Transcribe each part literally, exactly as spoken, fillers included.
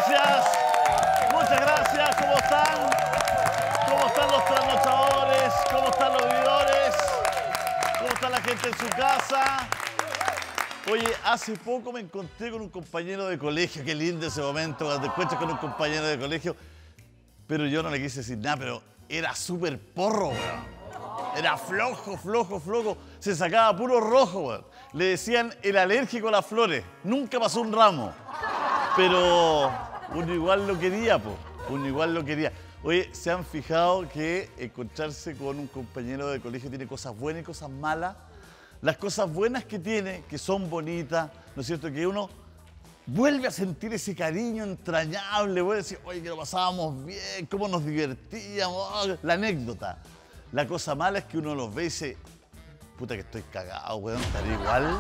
gracias. Muchas gracias. ¿Cómo están? ¿Cómo están los trasnochadores? ¿Cómo están los vividores? ¿Cómo está la gente en su casa? Oye, hace poco me encontré con un compañero de colegio. Qué lindo ese momento cuando te encuentras con un compañero de colegio. Pero yo no le quise decir nada, pero era súper porro, weón. Era flojo, flojo, flojo. Se sacaba puro rojo, weón. Le decían el alérgico a las flores. Nunca pasó un ramo. Pero uno igual lo quería, po. Uno igual lo quería. Oye, ¿se han fijado que encontrarse con un compañero de colegio tiene cosas buenas y cosas malas? Las cosas buenas que tiene, que son bonitas, ¿no es cierto? Que uno vuelve a sentir ese cariño entrañable, vuelve a decir, oye, que lo pasábamos bien, cómo nos divertíamos, oh, la anécdota. La cosa mala es que uno los ve y dice, puta que estoy cagado, weón, estaré igual.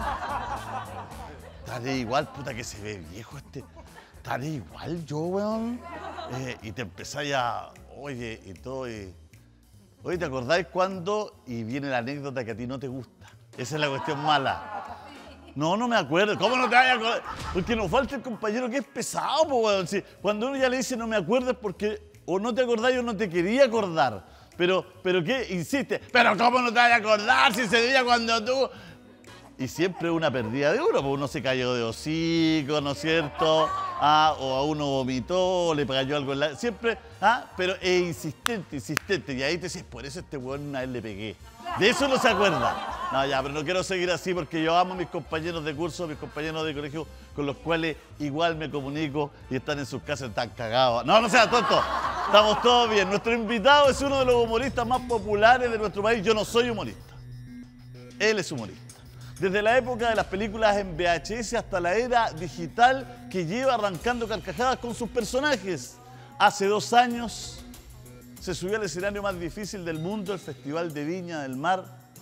Estaré igual, puta que se ve viejo este. Estaré igual yo, weón. Eh, y te empezáis a, oye, y todo, y... Oye, ¿te acordáis cuándo? Y viene la anécdota que a ti no te gusta. Esa es la cuestión mala. No, no me acuerdo. ¿Cómo no te vayas a acordar? Porque nos falta el compañero que es pesado, po, weón. Sí, cuando uno ya le dice no me acuerdo es porque o no te acordáis o no te quería acordar. Pero, pero ¿qué? Insiste. Pero ¿cómo no te vayas a acordar si ese día cuando tú... Y siempre una pérdida de uno, porque uno se cayó de hocico, ¿no es cierto? Ah, o a uno vomitó, o le cayó algo en la... Siempre, ah, pero es insistente, insistente. Y ahí te dices, por eso a este weón una vez le pegué. De eso no se acuerda. No, ya, pero no quiero seguir así porque yo amo a mis compañeros de curso, mis compañeros de colegio, con los cuales igual me comunico y están en sus casas, están cagados. No, no seas tonto. Estamos todos bien. Nuestro invitado es uno de los humoristas más populares de nuestro país. Yo no soy humorista. Él es humorista. Desde la época de las películas en V H S hasta la era digital que lleva arrancando carcajadas con sus personajes. Hace dos años se subió al escenario más difícil del mundo, el Festival de Viña del Mar,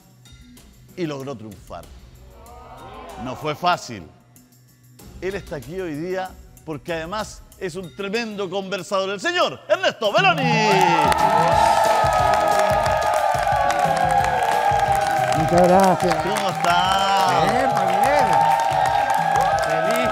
y logró triunfar. No fue fácil. Él está aquí hoy día porque además es un tremendo conversador. El señor Ernesto Beloni. Muchas gracias. ¿Cómo está? Bien, bien. Feliz.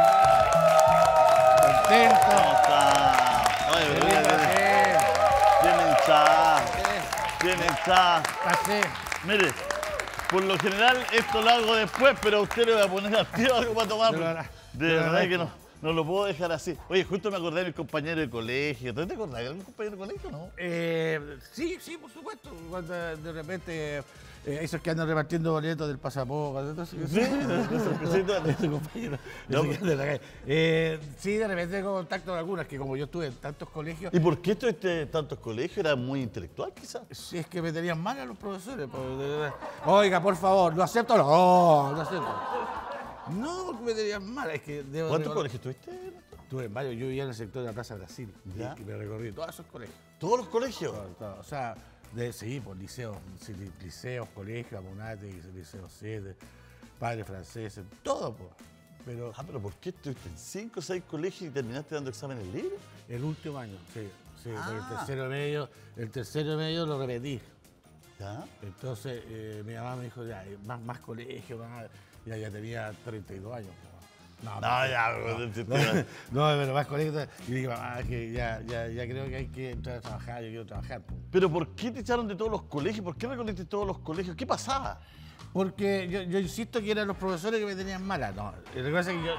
Contento. ¿Cómo está? Oye, Feliz, bien, bien. bien hinchada. Bien hinchada. Pasé. Mire, por lo general esto lo hago después, pero a usted le voy a poner al tío algo para tomar. De verdad. De De verdad verdad. que no, no lo puedo dejar así. Oye, justo me acordé de mi compañero de colegio. ¿Tú te acordás de algún compañero de colegio, no? Eh, sí, sí, por supuesto. Cuando de repente eh, esos que andan repartiendo boletos del pasaporte. Entonces, Sí, esos cositos. Ese compañero. No, ese que anda en la calle. Eh, sí, de repente tengo contacto con algunas, que como yo estuve en tantos colegios, ¿Y por qué estuviste en tantos colegios? ¿Era muy intelectual, quizás? si es que me tenían mal a los profesores. Pues, de verdad. Oiga, por favor, ¿lo acepto? No, no acepto. No, porque me tenían mal. Es que debo ¿Cuántos recordar- colegios estuviste? Estuve en varios. Yo vivía en el sector de la Plaza Brasil. ¿Ya? Y me recorrí todos esos colegios. ¿Todos los colegios? Todo, todo. O sea, de, sí, por liceos, sí, li- liceos, colegios, Amunate, liceos sede, padres franceses, todo, pues. Pero Ah, pero ¿por qué estuviste en cinco o seis colegios y terminaste dando exámenes libres? el último año, sí, sí, por el Ah. tercero medio, el tercero medio lo repetí. ¿Ya? Entonces eh, mi mamá me dijo, ya, eh, más, más colegio, más, ya, ya tenía treinta y dos años. No, No, más- ya, no, no, te- no, no, pero más colegio. Y dije, mamá, que ya, ya, ya creo que hay que entrar a trabajar, yo quiero trabajar. Po. ¿Pero por qué te echaron de todos los colegios? ¿Por qué recorriste todos los colegios? ¿Qué pasaba? Porque yo, yo insisto que eran los profesores que me tenían mala. No, lo que pasa es que yo...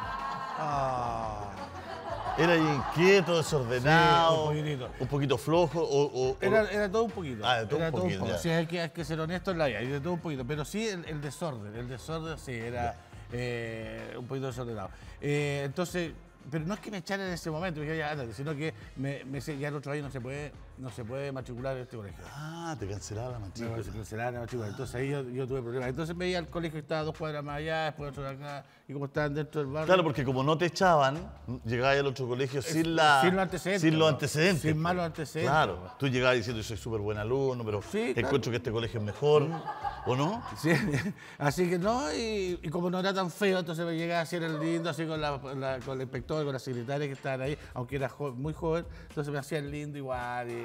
Ah, ¿Era inquieto, desordenado? Sí, un poquitito. ¿Un poquito flojo? O, o- o- era, era todo un poquito. Ah, de todo era un todo poquito, un poco. ya. Sí, hay que, hay que ser honesto en la vida, hay de todo un poquito. Pero sí el, el desorden, el desorden sí, era eh, un poquito desordenado. Eh, entonces, pero no es que me echaran en ese momento, dije, ya, ándate, sino que me, me, ya el otro año no se puede, no se puede matricular en este colegio. Ah, te cancelaron la matrícula. No, se cancelaron la matrícula. Entonces ahí yo, yo tuve problemas. Entonces me iba al colegio que estaba dos cuadras más allá, después otro de acá, y como estaban dentro del barrio. Claro, porque como no te echaban, llegabas al otro colegio sin la... sin los antecedentes, Sin los ¿no? antecedentes. Sin malos antecedentes. Claro, tú llegabas diciendo yo soy súper buen alumno, pero Sí, claro. encuentro que este colegio es mejor, ¿o no? Sí, así que no, y, y como no era tan feo, entonces me llegaba así, era lindo, así con, la, la- con el inspector, con la secretaria que estaban ahí, aunque era jo- muy joven, entonces me hacían lindo igual. Y...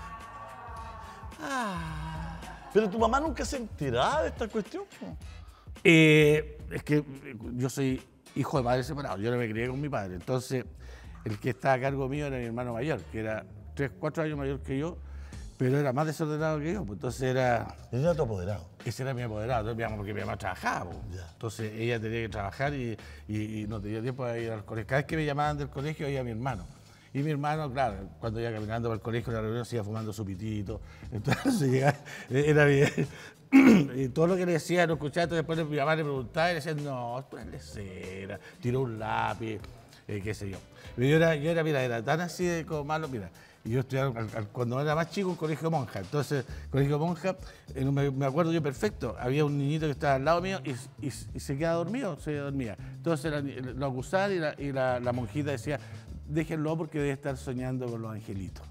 Ah. Pero tu mamá nunca se enteraba de esta cuestión. po. Eh, es que yo soy hijo de padres separados, yo no me crié con mi padre, entonces el que estaba a cargo mío era mi hermano mayor, que era tres, cuatro años mayor que yo, pero era más desordenado que yo, pues entonces era... Ese era tu apoderado. Ese era mi apoderado, entonces, porque mi mamá trabajaba, pues. Ya. Entonces ella tenía que trabajar y, y, y no tenía tiempo de ir al colegio. Cada vez que me llamaban del colegio iba mi hermano. Y mi hermano, claro, cuando iba caminando por el colegio, en la reunión se iba fumando su pitito, entonces llegaba, era bien. Y todo lo que le decía, no escuchaba, entonces después mi mamá le preguntaba y le decía, no, ponle cera, tiró un lápiz, eh, qué sé yo. Pero yo era, yo era, mira, era tan así de como malo, mira. Y yo estudiaba, al, al, cuando era más chico, un colegio monja. Entonces, colegio monja, eh, me, me acuerdo yo perfecto, había un niñito que estaba al lado mío y, y, y se quedaba dormido, se dormía. Entonces la, lo acusaban y, la, y la, la monjita decía, déjenlo porque debe estar soñando con los angelitos.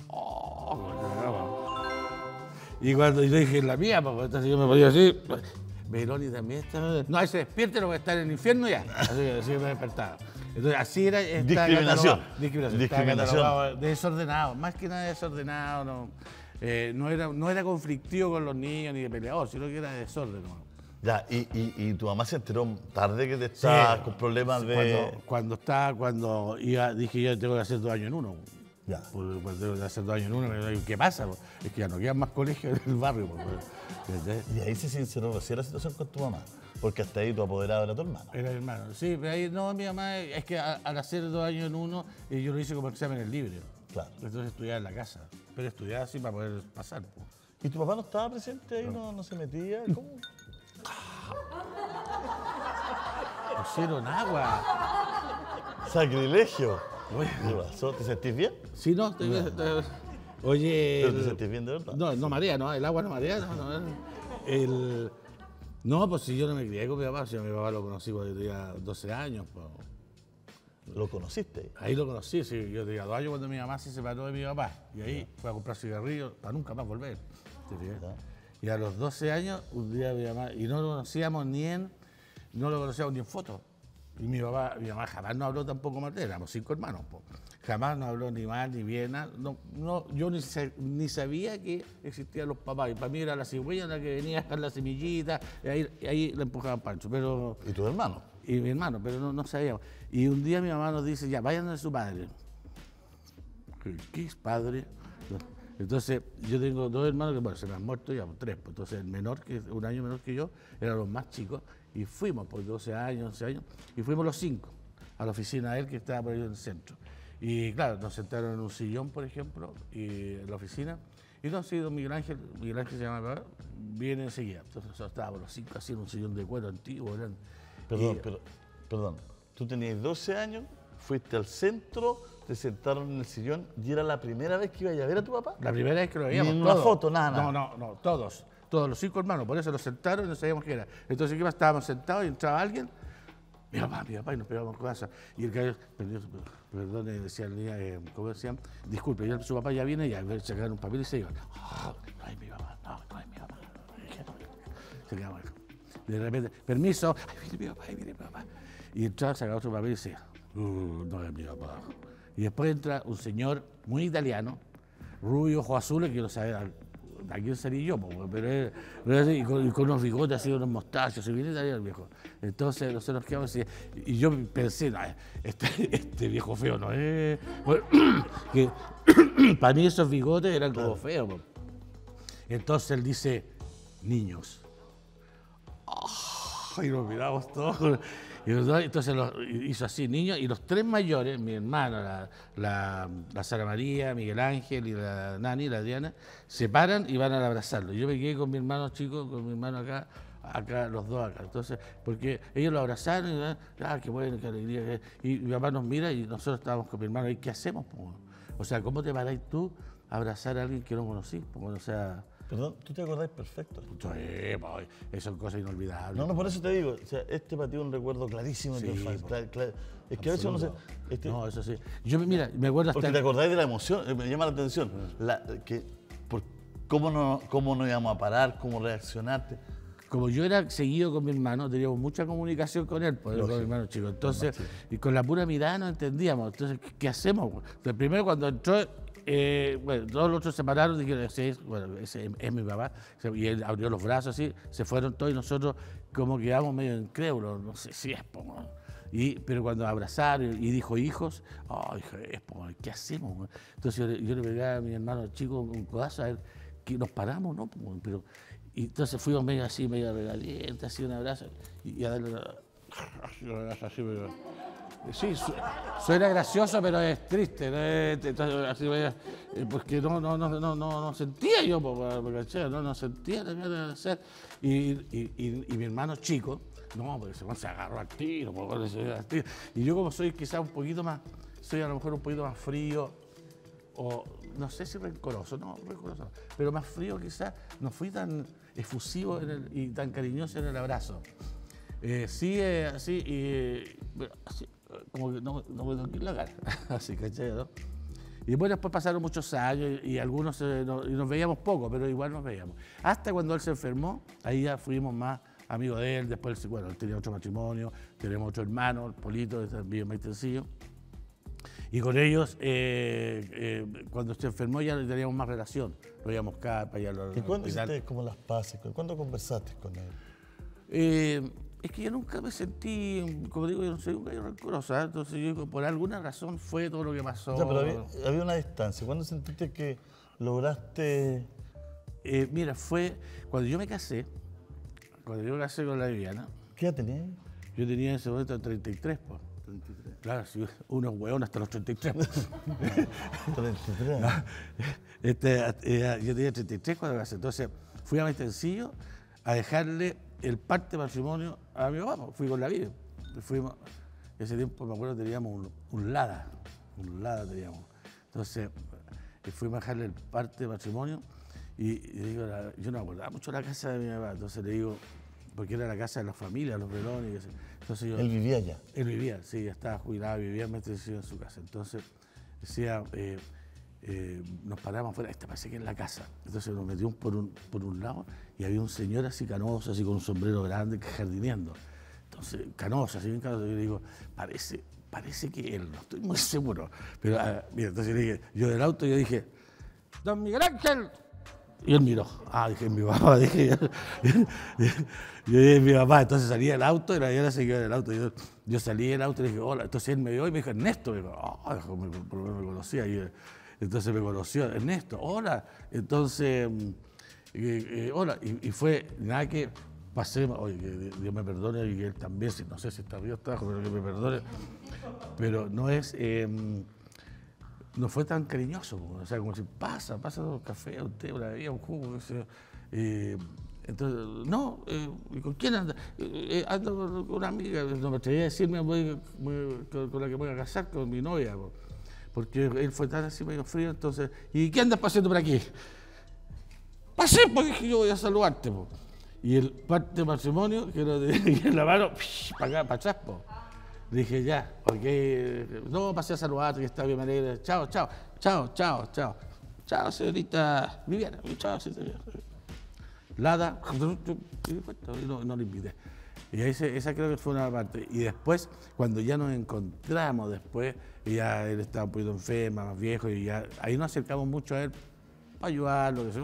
Oh, y cuando yo dije, la mía, pues, entonces yo me ponía así, Meloni también está... No, ahí se despierte, lo voy a estar en el infierno ya. Así que así me despertaba. Entonces, así era... Discriminación. Discriminación. Discriminación. Desordenado, más que nada desordenado. No, eh, no, era, no era conflictivo con los niños ni de peleador, sino que era desorden. ¿No? Ya, y, y, y tu mamá se enteró tarde que te estabas Sí, con problemas de... Cuando, cuando estaba, cuando iba, dije yo tengo que hacer dos años en uno. Ya. Pues, pues tengo que hacer dos años en uno, me digo, ¿qué pasa? Pues, es que ya no quedan más colegios en el barrio. Pues, y ahí se sinceró recién la situación con tu mamá, porque hasta ahí tu apoderado era tu hermano. Era mi hermano, sí, pero ahí no, mi mamá, es que a, al hacer dos años en uno, eh, yo lo hice como exámenes libres. Claro. Entonces estudiaba en la casa, pero estudiaba así para poder pasar. Pues. ¿Y tu papá no estaba presente ahí? ¿No, no se metía? ¿Cómo? Pusieron agua. ¡Sacrilegio! Oye. ¿Qué pasó? ¿Te sentís bien? Sí, no, estoy bien. Estoy... Oye. ¿Pero te sentís bien de verdad? No, no marea, no, el agua no marea, no, no. El... No, pues si yo no me crié con mi papá, si yo a mi papá lo conocí cuando yo tenía doce años. Pues. ¿Lo conociste? Ahí lo conocí, sí, yo tenía dos años cuando mi mamá se separó de mi papá. Y ahí fue a comprar cigarrillos para nunca más volver. Y a los doce años, un día mi mamá, y no lo conocíamos ni en, no lo conocíamos ni en fotos. Y mi papá, mi mamá jamás nos habló tampoco mal de él, éramos cinco hermanos. Po. Jamás nos habló ni mal ni bien. No, no, yo ni, ni sabía que existían los papás. Y para mí era la cigüeña la que venía a dejar la semillita, y ahí, y ahí le empujaban Pancho. Pero, ¿Y tu hermano? Y mi hermano, pero no, no sabíamos. Y un día mi mamá nos dice, ya, vayan a su padre. ¿Qué es padre? Entonces, yo tengo dos hermanos que, bueno, se me han muerto ya, tres. Pues, entonces, el menor, que es un año menor que yo, eran los más chicos. Y fuimos por doce años, once años, y fuimos los cinco a la oficina de él que estaba por ahí en el centro. Y claro, nos sentaron en un sillón, por ejemplo, y en la oficina. Y no, sí, don Miguel Ángel, Miguel Ángel se llama mi papá, viene enseguida. Entonces nosotros estábamos los cinco así en un sillón de cuero antiguo. Eran, perdón, y, pero, perdón, tú tenías doce años, fuiste al centro, te sentaron en el sillón y era la primera vez que ibas a ver a tu papá. La primera vez que lo veíamos. Ni en una todos. foto, nada, nada. No, no, no, todos. Todos los cinco hermanos, por eso los sentaron y no sabíamos qué era. Entonces, ¿qué más? Estábamos sentados y entraba alguien, mi papá, mi papá, y nos pegábamos cosas. Y el gallo, perdón, decía el día, eh, ¿cómo decían? Disculpe, y su papá ya viene y a ver, sacaron un papel y se iban. Oh, no es mi papá, no, no es mi papá. Se quedaban. De repente, permiso, ay, viene mi papá, ay, viene mi papá. Y entraba, sacaba otro papel y decía, uh, no es mi papá. Y después entra un señor muy italiano, rubio, ojos azules, que yo no sabía a quién sería yo, pero él, y, con, y con unos bigotes así, unos mostachos, se viene italiano el viejo. Entonces nosotros quedamos así, y yo pensé, no, este, este viejo feo no es. Bueno, que para mí esos bigotes eran como feos. Entonces él dice, niños. Oh, y nos miramos todos. Y entonces los, hizo así, niños, y los tres mayores, mi hermana, la, la, la Sara María, Miguel Ángel y la Nani, la Diana, se paran y van a abrazarlo. Yo me quedé con mi hermano chico, con mi hermano acá, acá, los dos acá. Entonces, porque ellos lo abrazaron y, ah, qué bueno, qué alegría. Y mi papá nos mira y nosotros estábamos con mi hermano, ¿y qué hacemos? O sea, ¿cómo te paráis tú a abrazar a alguien que no conocí? O sea... Perdón, tú te acordás perfecto. Sí, pues, eso son cosas inolvidables. No, no, por eso te digo, o sea, este para ti es un recuerdo clarísimo de Sí, tu infancia. pues, Cla- cla- es que a veces uno se... Este, No, eso sí. Yo, mira, me acuerdo hasta... porque te acordáis de la emoción, eh, me llama la atención, la, que, por, cómo, no, cómo no íbamos a parar, cómo reaccionarte. Como yo era seguido con mi hermano, teníamos mucha comunicación con él, pues, con mi hermano chico. Entonces, y con la pura mirada no entendíamos. Entonces, ¿qué, qué hacemos? Entonces, primero cuando entró, eh, bueno, todos los otros se pararon y dijeron, ese es, bueno, ese es, es mi papá. Y él abrió los brazos así, se fueron todos y nosotros como quedamos medio incrédulos, no sé si es, pues, Y, pero cuando abrazaron y dijo hijos, oh, dije, ¿qué hacemos? Entonces yo, le- yo le pegué a mi hermano chico un codazo a ver que nos paramos, ¿no? Pero, y entonces fuimos medio así, medio regalientes, así un abrazo, y, y a darle una- un abrazo así, medio- Sí, su- suena gracioso, pero es triste, ¿no? Es- entonces, así, medio- eh, porque no, no, no, no, no, no sentía yo, po, po, po, ¿cachai? no, no sentía la ganas de hacer. Y, y, y, y mi hermano chico, no, porque se, se agarró al tiro, po, po, se agarró al tiro. Y yo como soy quizás un poquito más, soy a lo mejor un poquito más frío, o no sé si rencoroso, no, rencoroso, no, pero más frío quizás, no fui tan efusivo en el- y tan cariñoso en el abrazo. Eh, sí, eh, así, y, eh, bueno, así, eh, como que no, no me toqué la cara, así, ¿cachai? ¿No? Y bueno, después pasaron muchos años y, y algunos eh, no- y nos veíamos poco, pero igual nos veíamos. Hasta cuando él se enfermó, ahí ya fuimos más amigos de él, después, bueno, él tenía otro matrimonio, tenemos otro hermano, el Polito, que vive en Maitencillo. Y con ellos, eh, eh, cuando se enfermó ya teníamos más relación. Lo íbamos acá, para allá. al ¿Y cuándo hospital. hiciste como las paces? ¿Cuándo conversaste con él? Eh, es que yo nunca me sentí, como digo, yo no soy un gallo rencoroso, ¿eh? Entonces yo digo, por alguna razón fue todo lo que pasó. Ya, pero había, había una distancia. ¿Cuándo sentiste que lograste...? Eh, mira, fue cuando yo me casé, cuando yo me casé con la Viviana, ¿Qué edad tenías? yo tenía en ese momento treinta y tres, pues. Claro, si unos hueones hasta los treinta y tres. treinta y tres años. Este, eh, yo tenía treinta y tres cuando me casé. Entonces fui a Maitencillo a dejarle el parte de matrimonio a mi papá. Fui con la vida. Fuimos, ese tiempo me acuerdo teníamos un, un Lada. Un Lada teníamos. Entonces eh, fuimos a dejarle el parte de matrimonio y, y digo, la- yo no me acordaba mucho de la casa de mi papá. Entonces le digo, porque era la casa de la familia, los velones. y qué sé. Entonces yo, Él vivía allá. él vivía, sí, ya estaba jubilado, vivía en Maitencillo en su casa. Entonces decía, eh, eh, nos paramos afuera, esta parece que es la casa. Entonces nos metimos por un, por un lado y había un señor así canoso, así con un sombrero grande, jardineando. Entonces, canoso, así bien canoso. Yo le digo, parece, parece que él, no estoy muy seguro. Pero, ah, mira, entonces le dije, yo del auto, yo dije, don Miguel Ángel. Y él miró, ah, dije, mi papá, dije, yo, yo dije, mi papá, entonces salí del auto y la señora se quedó en el auto. Yo, yo salí del auto y le dije, hola, entonces él me vio y me dijo, Ernesto, me dijo, oh, dijo, me, por lo menos me conocía, y, eh, entonces me conoció, Ernesto, hola, entonces, mm, eh, eh, hola, y, y fue, nada que pasé, oye, que Dios me perdone y que él también, si, no sé si está arriba o está abajo, pero que me perdone, pero no es... eh, no fue tan cariñoso, o sea, como si pasa, pasa un café, un té, una bebida, un jugo, qué sé yo. Eh, entonces, no, eh, ¿y ¿con quién anda? Eh, eh, ando con con una amiga, no me atreví a decirme voy, voy- con, con la que me voy a casar, con mi novia, po, porque él fue tan así medio frío, entonces, ¿y qué andas paseando por aquí? Pasé, pues dije yo voy a saludarte, po. Y el parte de matrimonio, que lo tenía en la mano, para acá, para atrás, po. Le dije, ya, ok, no, pasé a saludarte, que está bien, me alegra. Chao, chao, chao, chao, chao. Chao, señorita Viviana, chao, señorita. Lada, y no, no le invité. Y ahí se- esa creo que fue una parte. Y después, cuando ya nos encontramos, después, y ya él estaba un poquito enfermo, más viejo, y ya ahí nos acercamos mucho a él para ayudarlo, que sea.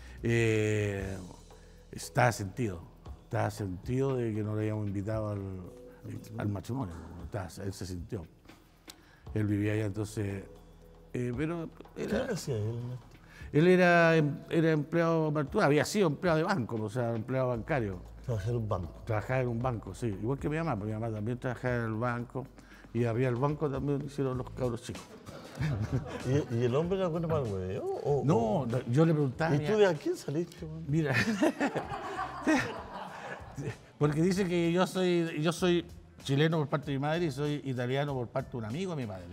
Eh, estaba sentido, estaba sentido de que no le habíamos invitado al, al matrimonio, estaba- él se sintió. Él vivía allá, entonces, eh, pero ¿Qué era- le hacía él, Ernesto? él era, em- era empleado, bueno, había sido empleado de banco, o sea, empleado bancario. Trabajar en un banco. Trabajaba en un banco, sí, igual que mi mamá, porque mi mamá también trabajaba en el banco y arriba del banco también hicieron los cabros chicos. ¿Y, y el hombre era bueno para el huevo? o- No, o- no, yo le preguntaba. a ¿Y mi- tú de a quién saliste, man? Mira, porque dice que yo soy, yo soy chileno por parte de mi madre y soy italiano por parte de un amigo de mi madre.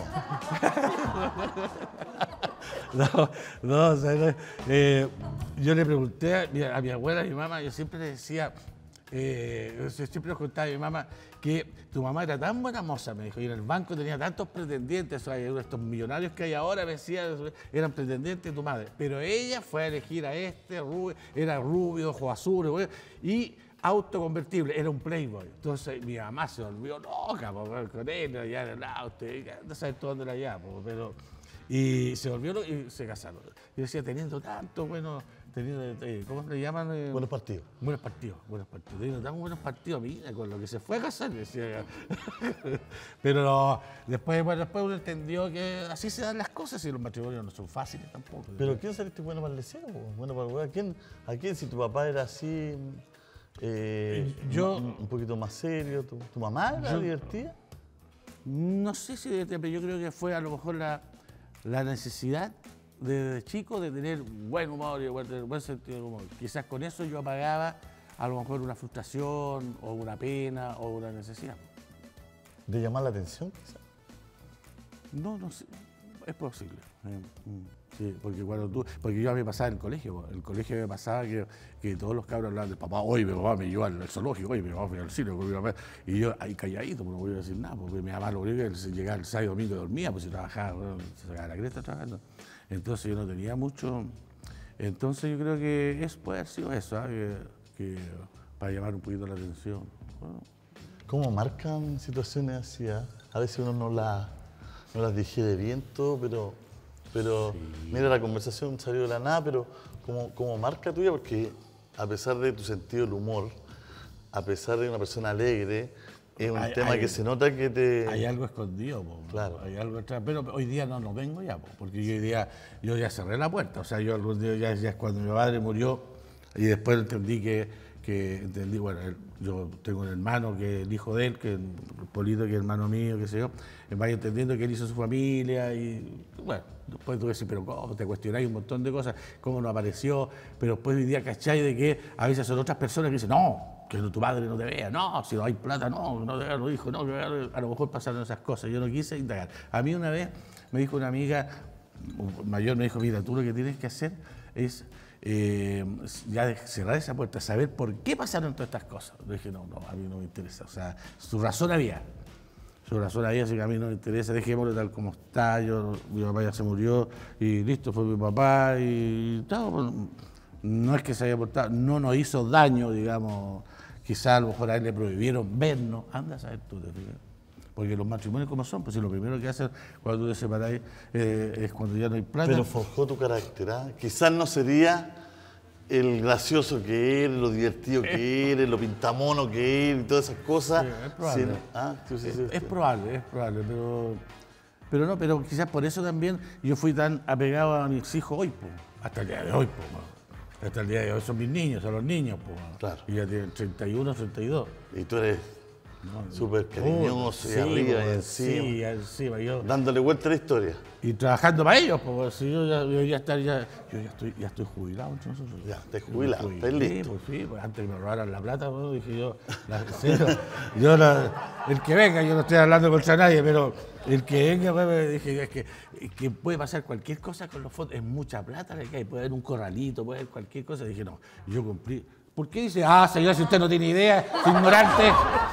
No, no, o sea, no, eh, yo le pregunté a mi, a mi abuela, a mi mamá, yo siempre le decía, eh, yo siempre les contaba a mi mamá que tu mamá era tan buena moza, me dijo, y en el banco tenía tantos pretendientes, o sea, estos millonarios que hay ahora, me decía, eran pretendientes de tu madre, pero ella fue a elegir a este, rubio, era rubio, ojo azul, güey, y autoconvertible, era un playboy. Entonces mi mamá se volvió loca po, con él, allá en el auto, y no sabes tú dónde era allá, po, pero Y se volvieron y se casaron. Yo decía, teniendo tanto bueno, teniendo, eh, ¿cómo le llaman? Eh, Buenos partidos. Buenos partidos, buenos partidos. Teniendo tan buenos partidos, mira, con lo que se fue a casar, decía. Pero no, después, bueno, después uno entendió que así se dan las cosas y los matrimonios no son fáciles tampoco. Pero ¿quién saliste bueno para el deseo? Bueno para el huevo. ¿A quién, ¿A quién si tu papá era así, eh, yo, un, un poquito más serio? ¿Tu, tu mamá era yo, divertida? No sé si, pero yo creo que fue a lo mejor la, la necesidad de chico de tener buen humor y buen, buen sentido del humor. Quizás con eso yo apagaba a lo mejor una frustración o una pena o una necesidad. ¿De llamar la atención quizás? No, no sé, es posible. Eh, sí, porque cuando tú, porque yo a mí me pasaba en el colegio, en el colegio me pasaba que, que todos los cabros hablaban del papá, hoy mi papá me llevó al, al zoológico, hoy mi papá fue al cine con mi papá, y yo ahí calladito, pues no voy a decir nada, porque mi mamá lo único que llegaba el sábado y domingo y dormía, pues si trabajaba, bueno, se sacaba la cresta trabajando. Entonces yo no tenía mucho, entonces yo creo que es, puede haber sido eso, ¿eh? que, que para llamar un poquito la atención. Bueno. ¿Cómo marcan situaciones así? ¿eh? A veces uno no, la, no las digiere bien todo, pero, pero sí. Mira, la conversación salió de la nada, pero como, como marca tuya, porque a pesar de tu sentido del humor, a pesar de una persona alegre, es un hay, tema hay, que se nota que te... Hay algo escondido, po, claro. Hay algo atrás, pero hoy día no lo vengo ya, po, porque yo hoy día yo ya cerré la puerta, o sea, yo algún día ya, ya es cuando mi padre murió y después entendí que, que entendí, bueno, él, yo tengo un hermano que es el hijo de él, que es Polito, que es hermano mío, qué sé yo, vaya entendiendo que él hizo su familia y, bueno, después tuve que decir, pero ¿cómo? Te cuestionáis un montón de cosas, cómo no apareció, pero después hoy día cacháis de que a veces son otras personas que dicen, no, que tu padre no te vea, no, si no hay plata, no, no te vea los hijos, no, a lo mejor pasaron esas cosas, yo no quise indagar. A mí una vez me dijo una amiga mayor, me dijo, mira, tú lo que tienes que hacer es eh, ya cerrar esa puerta, saber por qué pasaron todas estas cosas. Le dije, no, no, a mí no me interesa, o sea, su razón había, su razón había, así que a mí no me interesa, dejémoslo tal como está, yo, mi papá ya se murió y listo, fue mi papá y todo. No es que se haya portado, no nos hizo daño, digamos, quizás a lo mejor a él le prohibieron vernos, anda a saber tú, te fijas. Porque los matrimonios como son, pues si lo primero que hacen cuando tú te separas eh, es cuando ya no hay plata. Pero forjó tu carácter, ¿eh? Quizás no sería el gracioso que eres, lo divertido que eres, lo pintamono que eres y todas esas cosas. Sí, es probable. Sin, ¿ah? sí, sí, es, sí, es sí. probable, es probable, pero, pero no, pero quizás por eso también yo fui tan apegado a mis hijos hoy, pues, hasta el día de hoy, pues. Hasta el día de hoy son mis niños, son los niños, pues. Claro. Y ya tienen treinta y uno, treinta y dos. Y tú eres No, súper cariñoso oh, y sí, arriba y pues, encima. Sí, encima. Yo, dándole vuelta a la historia. y trabajando para ellos, pues si yo ya, yo ya, estar, ya, yo ya, estoy, ya estoy jubilado entre nosotros. Ya, te jubilado, Yo me estás jubilé, listo. Pues sí, pues antes que me robaran la plata, pues, dije yo, la, cero, yo la, el que venga, yo no estoy hablando contra nadie, pero el que venga, pues, me dije, es que, es que puede pasar cualquier cosa con los fondos, es mucha plata la que hay, puede haber un corralito, puede haber cualquier cosa. Dije, no, yo cumplí. ¿Por qué dice, ah, señor, si usted no tiene idea, es ignorante?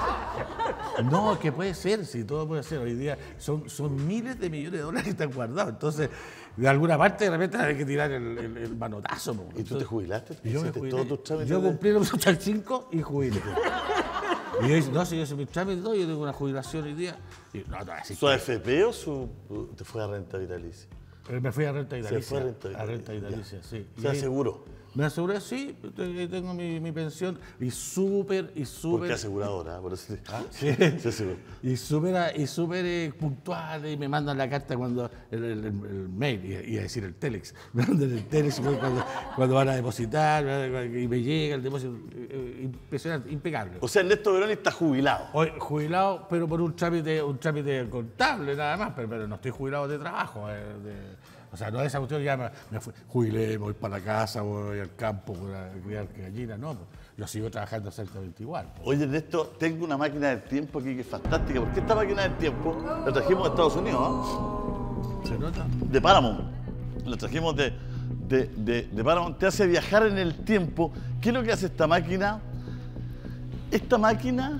No, que puede ser, sí, todo puede ser. Hoy día son, son miles de millones de dólares que están guardados. Entonces, de alguna parte, de repente hay que tirar el, el, el manotazo. Po. ¿Y tú Entonces, te jubilaste? Yo me ¿Hiciste jubilé. todos tus trámites? Yo de- cumplí los ochenta y cinco y jubilé. Y yo dije, no, si yo hice mis trámites y todo, yo tengo una jubilación hoy día. Y, no, no, así ¿Su A F P o su, te fue a renta vitalicia? que- me fui a renta vitalicia. Se fue a renta A renta vitalicia, vitalicia, sí. ¿Se Y ahí- aseguró? Me aseguré, sí, te- tengo mi, mi pensión y súper, y Porque súper... aseguradora, por eso Sí. se aseguró. Y súper y súper eh, puntual y me mandan la carta cuando el, el- el- el mail, iba iba a decir el telex, me mandan el telex cuando, cuando van a depositar y me llega el depósito, eh, eh, impresionante, impecable. O sea, Ernesto Veroni está jubilado. Hoy jubilado, pero por un trámite, un trámite contable nada más, pero, pero no estoy jubilado de trabajo. eh, de- o sea, no de esa cuestión, ya me, me fui, jubilé, me voy para la casa, voy al campo a criar gallinas, no, pues, yo sigo trabajando exactamente igual. pues. Oye, Ernesto, tengo una máquina del tiempo aquí que es fantástica, porque esta máquina del tiempo la trajimos de Estados Unidos, ¿no? ¿Se nota? De Paramount. La trajimos de, de, de, de Paramount. Te hace viajar en el tiempo. ¿Qué es lo que hace esta máquina? Esta máquina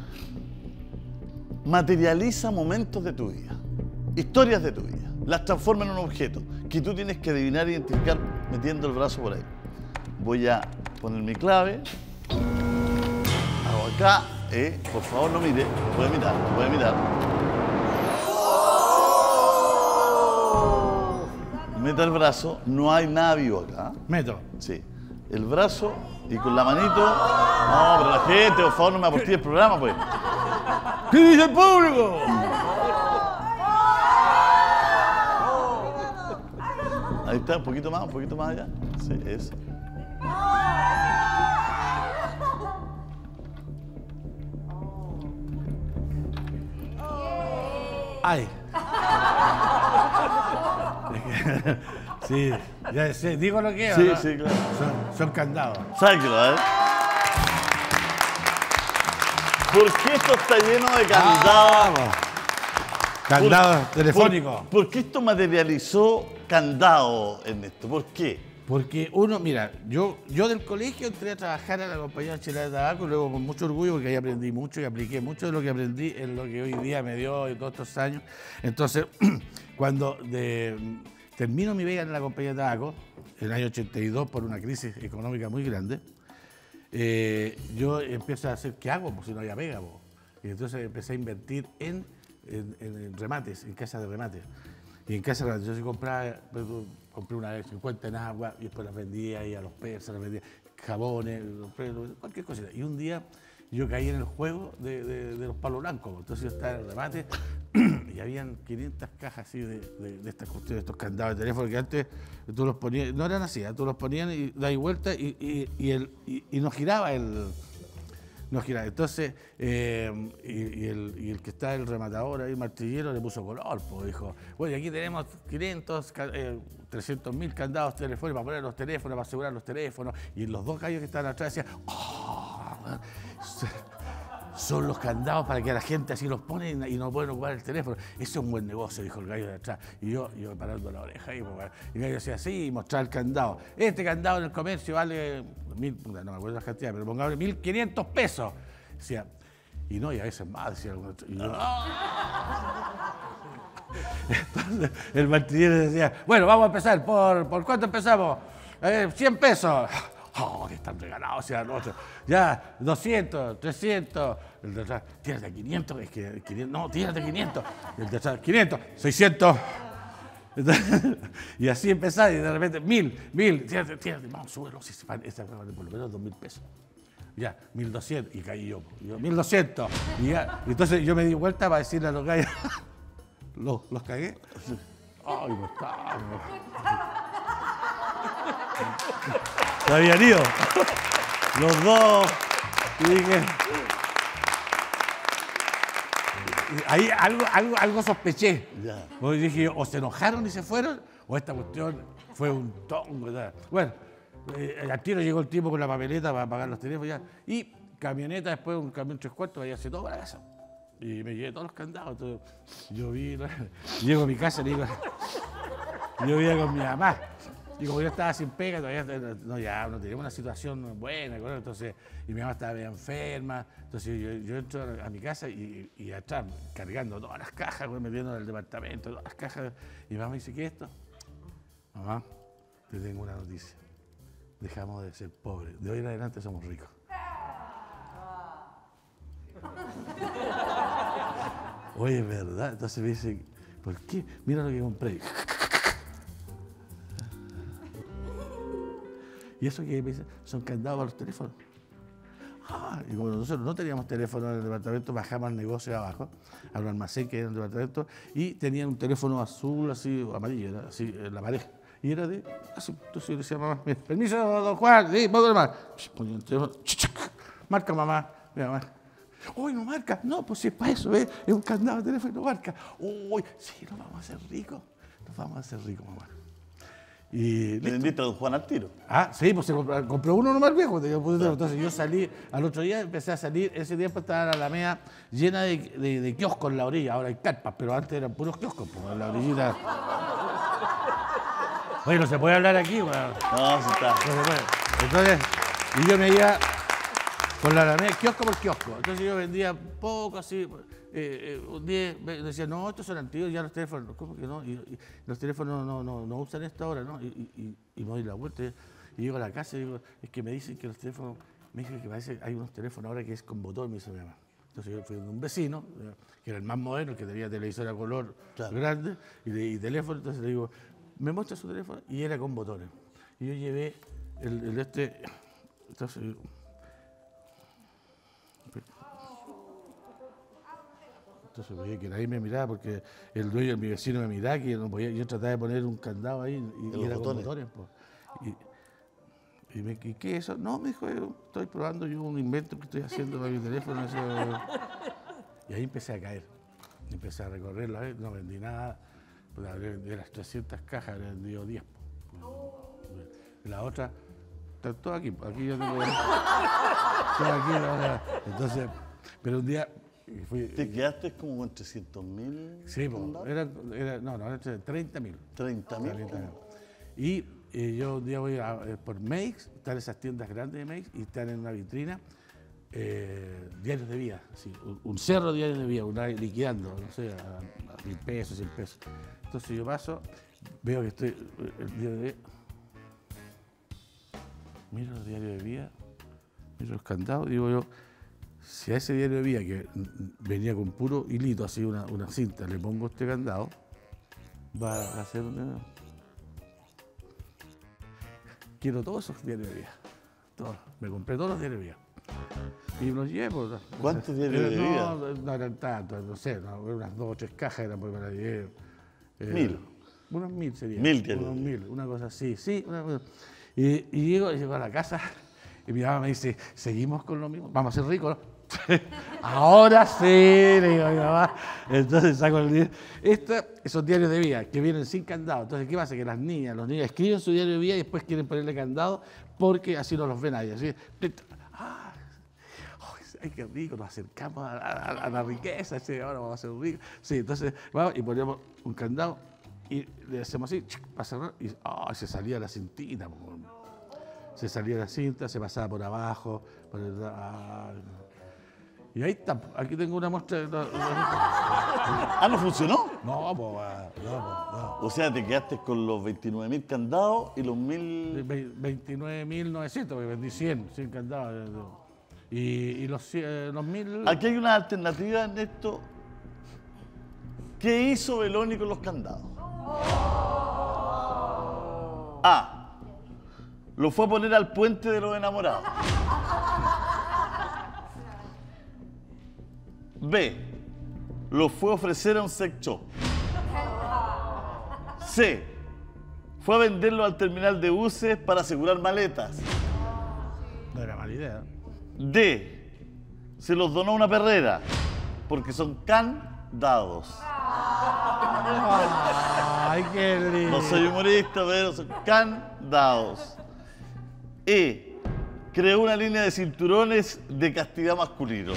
materializa momentos de tu vida, historias de tu vida. Las transforma en un objeto que tú tienes que adivinar e identificar metiendo el brazo por ahí. Voy a poner mi clave. Hago acá. Eh, por favor, no mire. No puede mirar, no puede mirar. meta el brazo, no hay nada vivo acá. Meto. Sí. El brazo y con la manito. No, pero la gente, por favor, no me aporte el programa, pues. ¿Qué dice el público? Ahí está, un poquito más, un poquito más allá. Sí, eso. Ay. Sí, ya sé, digo lo que es. Sí, ¿no? sí, claro. Son, son candados. Sáquelo, a ver. ¿Por qué esto está lleno de candados? Candados Por- telefónicos. ¿Por, por qué esto materializó candado, Ernesto? ¿Por qué? Porque uno, mira, yo, yo del colegio entré a trabajar a la compañía chilena de tabaco, luego con mucho orgullo, porque ahí aprendí mucho y apliqué mucho de lo que aprendí en lo que hoy día me dio en todos estos años. Entonces, cuando de, termino mi vega en la compañía de tabaco, en el año ochenta y dos, por una crisis económica muy grande, eh, yo empiezo a hacer, ¿qué hago? Pues si no había pega. Pues. Y entonces empecé a invertir en, en, en remates, en casas de remates. Y en casa de remates, yo sí compraba, compré una vez cincuenta en agua y después las vendía ahí a los persas, las vendía jabones, cualquier cosita. Y un día yo caí en el juego de, de, de los palos blancos. Entonces yo estaba en el remate y habían quinientas cajas así de, de, de estas cuestiones, de estos candados de teléfono que antes tú los ponías, no eran así, tú los ponías y dabas vuelta y, y, y, el, y, y no giraba el... No giraba. Entonces, eh, y, y, el, y el que está el rematador ahí, el martillero, le puso color, pues dijo, bueno, aquí tenemos quinientos, eh, trescientos mil candados telefónicos para poner los teléfonos, para asegurar los teléfonos. Y los dos gallos que estaban atrás decían, oh, son los candados para que la gente así los pone y no pueden ocupar el teléfono. Ese es un buen negocio, dijo el gallo de atrás. Y yo, yo parando la oreja ahí, pues, y el gallo decía así, y mostrar el candado. Este candado en el comercio vale mil, no me acuerdo las cantidades, pero pongamos mil quinientos pesos. Decía, y no, y a veces más, decía algún otro. Y yo, entonces, el martillero decía, bueno, vamos a empezar, ¿por, ¿por cuánto empezamos? Eh, cien pesos. Oh, que están regalados, sea, no, ya, doscientos, trescientos, el de atrás, tírate quinientos, es que quinientos, no, tírate quinientos, el de atrás, quinientos, seiscientos. Entonces, y así empezaba y de repente, mil, mil, tírate, tírate, vamos, súbelo, si se vale por lo menos dos mil pesos. Ya, mil doscientos, y caí yo, yo mil doscientos. Y ya, y entonces yo me di vuelta para decirle a los gallos, los, los cagué. Ay, no está. Se habían ido los dos. Y dije. Ahí algo, algo, algo sospeché. Ya. Porque dije, o se enojaron y se fueron, o esta cuestión fue un tongo. ¿Verdad? Bueno, eh, al tiro llegó el tipo con la papeleta para pagar los teléfonos ya. Y camioneta, después un camión tres cuartos, vaya hace todo para la casa. Y me llevé todos los candados. Todo. Yo vi, ¿no? Llego a mi casa y digo, yo vivía con mi mamá. Y como yo estaba sin pega, todavía no, ya no teníamos una situación buena, ¿no? Entonces, y mi mamá estaba medio enferma, entonces yo, yo entro a mi casa y, y, y atrás, cargando todas las cajas, metiendo en el departamento, todas las cajas, y mi mamá me dice, ¿qué es esto? Mamá, te tengo una noticia, dejamos de ser pobres, de hoy en adelante somos ricos. Oye, es verdad, entonces me dice, ¿por qué? Mira lo que compré. Y eso que me dicen, son candados para los teléfonos. Ah, y como nosotros no teníamos teléfono en el departamento, bajamos al negocio de abajo, al almacén que era en el departamento, y tenían un teléfono azul, así, amarillo, era así, en la pared. Y era de, así, entonces yo le decía a mamá, permiso, don Juan, sí, puedo más. Ponía el teléfono, marca mamá, mi mamá. Uy, no marca, no, pues si es para eso, ¿ves? Es un candado de teléfono y no marca. Uy, sí, nos vamos a hacer ricos, nos vamos a hacer ricos, mamá. Y ¿Le vendiste a don Juan al tiro? Ah, sí, pues se compró, compró uno nomás viejo. Entonces yo salí, al otro día empecé a salir, ese tiempo estaba la Alameda llena de, de, de kioscos en la orilla, ahora hay carpas, pero antes eran puros kioscos, pues, en la orillita. Oye, no se puede hablar aquí, bueno. No, sí está. No se puede. Entonces, y yo me iba con la Alameda, kiosco por kiosco. Entonces yo vendía poco así. Eh, eh, un día me decían, no, estos son antiguos, ya los teléfonos, ¿cómo que no? Y, y los teléfonos no, no, no usan esto ahora, ¿no? Y, y, y me doy la vuelta y, y llego a la casa y digo, es que me dicen que los teléfonos, me dicen que parece que hay unos teléfonos ahora que es con botón, me dice mi mamá. Entonces yo fui a un vecino, que era el más moderno, que tenía televisor a color claro. grande y, y teléfono, entonces le digo, me muestra su teléfono y era con botones. Y yo llevé el, el este... Entonces, entonces veía que nadie me miraba porque el dueño, mi vecino me miraba, que yo, no podía, yo trataba de poner un candado ahí y, y era botones? con botones. Pues. Y, y, me, ¿y qué es eso? No, me dijo, yo estoy probando yo un invento que estoy haciendo para mi teléfono. Eso. Y ahí empecé a caer. Empecé a recorrerla, no vendí nada. Pues, de las trescientas cajas había vendido diez. Pues. La otra, está todo aquí. Aquí yo tengo. Todo aquí. Entonces, pero un día. Fui, ¿Te quedaste como con trescientos mil? Sí, pues, era, era, no, no, era treinta mil. treinta mil. Y eh, yo un día voy a, eh, por Makes, están esas tiendas grandes de Makes y están en una vitrina eh, diarios de vida, sí, un, un cerro de diarios de vida, una liquidando, no sé, a, a mil pesos, cien pesos. Entonces yo paso, veo que estoy, el diario de vida, miro los diarios de vida, miro los candados, digo yo, si a ese diario de vida que venía con puro hilito, así una, una cinta, le pongo este candado, va a hacer una... Quiero todos esos diarios de vida, todos. Me compré todos los diarios de vida. Y los llevo. ¿Cuántos diarios de vida? No, no eran tantos, no sé, no, unas dos o tres cajas eran porque me las llevé. Eh, ¿Mil? Unos mil serían. Mil diarios. Unos mil, una cosa así, sí. Una cosa. Y, y llego, llego a la casa y mi mamá me dice, seguimos con lo mismo, vamos a ser ricos, ¿no? Ahora sí, le digo a mi mamá. Entonces saco el diario. Estos son diarios de vida que vienen sin candado. Entonces, ¿qué pasa? Que las niñas, los niños escriben su diario de vida y después quieren ponerle candado porque así no los ve nadie. Así, ah, ay, qué rico, nos acercamos a, a, a la riqueza, sí, ahora vamos a ser ricos. Sí, entonces vamos y ponemos un candado y le hacemos así, para cerrar, y oh, se salía la cintita. Se salía la cinta, se pasaba por abajo, por el, ah, y ahí está, aquí tengo una muestra de... ¿Ah, no funcionó? No, pues, no, no. O sea, te quedaste con los veintinueve mil candados y los mil... veintinueve mil novecientos, porque vendí cien, cien candados. Y, y los, eh, los mil... Aquí hay una alternativa en esto. ¿Qué hizo Beloni con los candados? A. Lo fue a poner al puente de los enamorados. B. Lo fue a ofrecer a un sex shop. C. Fue a venderlo al terminal de buses para asegurar maletas. No era mala idea. D. Se los donó a una perrera porque son candados. Ay, qué lindo. No soy humorista, pero son candados. E. Creó una línea de cinturones de castidad masculinos.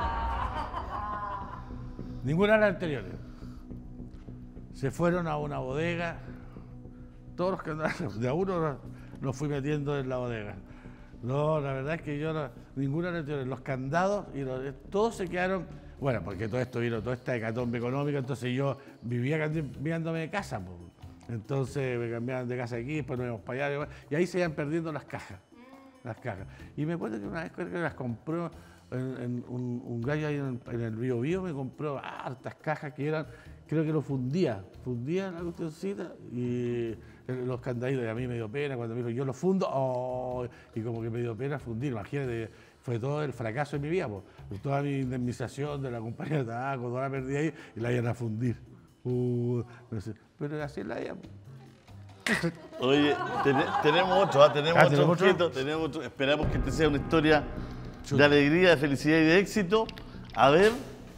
Ninguna de las anteriores. Se fueron a una bodega, todos los candados, de a uno los fui metiendo en la bodega. No, la verdad es que yo no, ninguna de las anteriores. Los candados, y los, todos se quedaron, bueno, porque todo esto vino, toda esta hecatombe económica, entonces yo vivía cambiándome de casa. Pues. Entonces me cambiaban de casa aquí, después nos íbamos para allá, y ahí se iban perdiendo las cajas. Las cajas. Y me acuerdo que una vez creo que las compró en, en un, un gallo ahí en, en el Bío Bío, me compró hartas cajas que eran, creo que lo fundía, fundía la cuestioncita y los candaditos, y a mí me dio pena cuando me dijo, yo lo fundo, oh, y como que me dio pena fundir, imagínate, fue todo el fracaso de mi vida, pues, toda mi indemnización de la compañía de tabaco, toda la perdí ahí y la iban a fundir. Uh, no sé, pero así es la vida. Oye, ten, tenemos otro, ¿eh? tenemos Ah, otro ¿tenemos objeto, otro? tenemos otro. Esperamos que esta sea una historia de alegría, de felicidad y de éxito. A ver.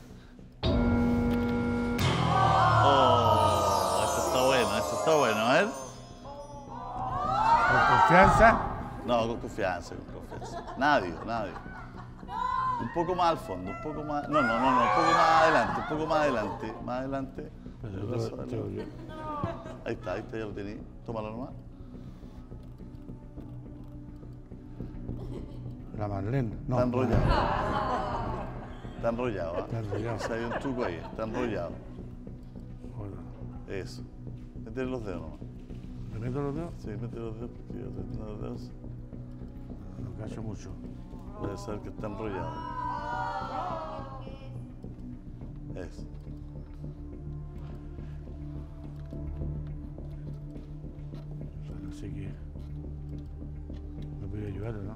Oh, esto está bueno, esto está bueno, a ver. Con confianza. No, con confianza, con confianza. Nadie, nadie. Un poco más al fondo, un poco más. No, no, no, no, un poco más adelante, un poco más adelante, más adelante. El brazo adelante. Ahí está, ahí está, ya lo tenéis. Tómalo nomás. La Marlene. No, Está enrollado. Está enrollado, ¿ah? Está enrollado. O sea, hay un truco ahí, está enrollado. Bueno, Eso. Métele los dedos nomás. ¿me meto los dedos? Sí, métele los dedos porque yo tengo los dedos. No cacho mucho. Debe saber que está enrollado. Eso. sé qué. ¿Me puede ayudar o no?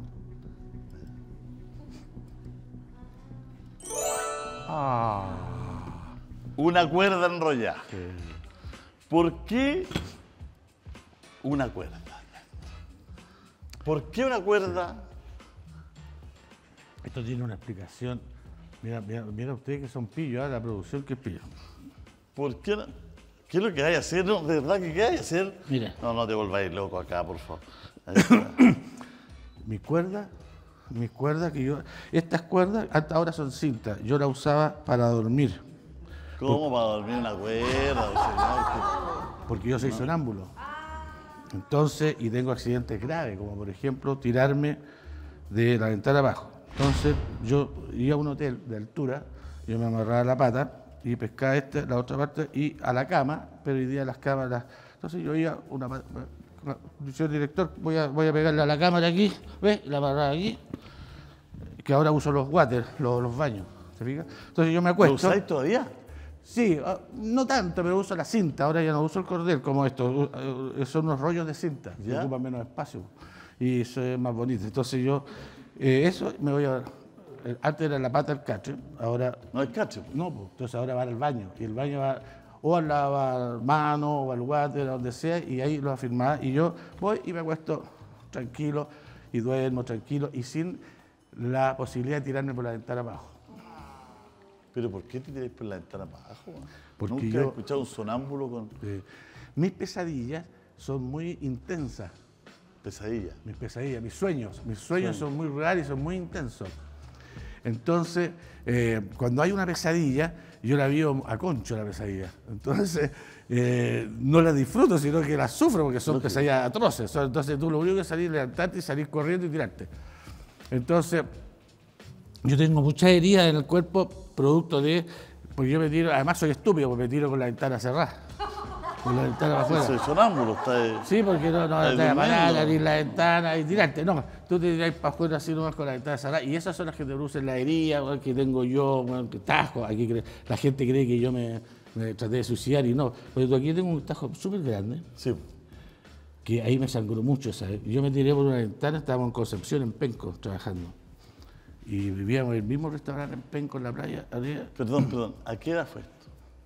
Ah. Una cuerda enrollada. Sí. ¿Por qué una cuerda? ¿Por qué una cuerda? Esto tiene una explicación. Mira, mira, mira ustedes que son pillos, ¿eh? La producción que es pillo. ¿Por qué no? ¿Qué es lo que hay que hacer? No, ¿de verdad que qué hay que hacer? Mira. No, no te volváis loco acá, por favor. Mis cuerdas, mis cuerdas que yo... Estas cuerdas hasta ahora son cintas. Yo las usaba para dormir. ¿Cómo para dormir una cuerda, señor? Porque yo soy sonámbulo. Entonces, y tengo accidentes graves, como por ejemplo tirarme de la ventana abajo. Entonces, yo iba a un hotel de altura, yo me amarraba la pata y pescaba esta, la otra parte, y a la cama, pero hoy día las cámaras... Entonces yo iba una... Señor director, voy a, voy a pegarle a la cámara aquí, ¿ves? La amarraba aquí, que ahora uso los water, los, los baños, ¿se fija? Entonces yo me acuesto... ¿Lo usáis todavía? Sí, no tanto, pero uso la cinta. Ahora ya no uso el cordel como esto. Son unos rollos de cinta que ¿Ya? ocupan menos espacio y eso es más bonito. Entonces yo, eh, eso me voy a... Antes era la pata del catre, ahora... No hay cacho. No, pues, entonces ahora va al baño. Y el baño va o al lavamano o al water, a donde sea, y ahí lo afirmaba. Y yo voy y me acuesto tranquilo y duermo tranquilo y sin la posibilidad de tirarme por la ventana abajo. ¿Pero por qué te tiráis por la ventana para abajo? Porque Nunca yo- he escuchado un sonámbulo con Eh, mis pesadillas son muy intensas. pesadilla. Mis pesadillas, mis sueños. Mis sueños Sueños. son muy reales y son muy intensos. Entonces, eh, cuando hay una pesadilla, yo la vivo a concho la pesadilla. Entonces, eh, no la disfruto, sino que la sufro porque son pesadillas atroces. Son- Entonces, tú lo único que es salir, levantarte y salir corriendo y tirarte. Entonces, yo tengo muchas heridas en el cuerpo producto de... Porque yo me tiro, además soy estúpido, porque me tiro con la ventana cerrada. Con la ventana para afuera. Soy sonámbulo, está ahí. Sí, porque no, no, Ay, te Dios parar, mío. abrir la ventana y tirarte. No, tú te tiras para afuera así nomás con la ventana cerrada. Y esas son las que te producen la herida, weón, que tengo yo, weón, que tajo. Aquí cre- la gente cree que yo me, me traté de suicidar y no. Porque aquí tengo un tajo súper grande, Sí. que ahí me sangró mucho, ¿sabes? Yo me tiré por una ventana, estábamos en Concepción, en Penco, trabajando. Y vivíamos en el mismo restaurante en Penco, en la playa. arriba. Perdón, perdón. ¿A qué edad fue esto?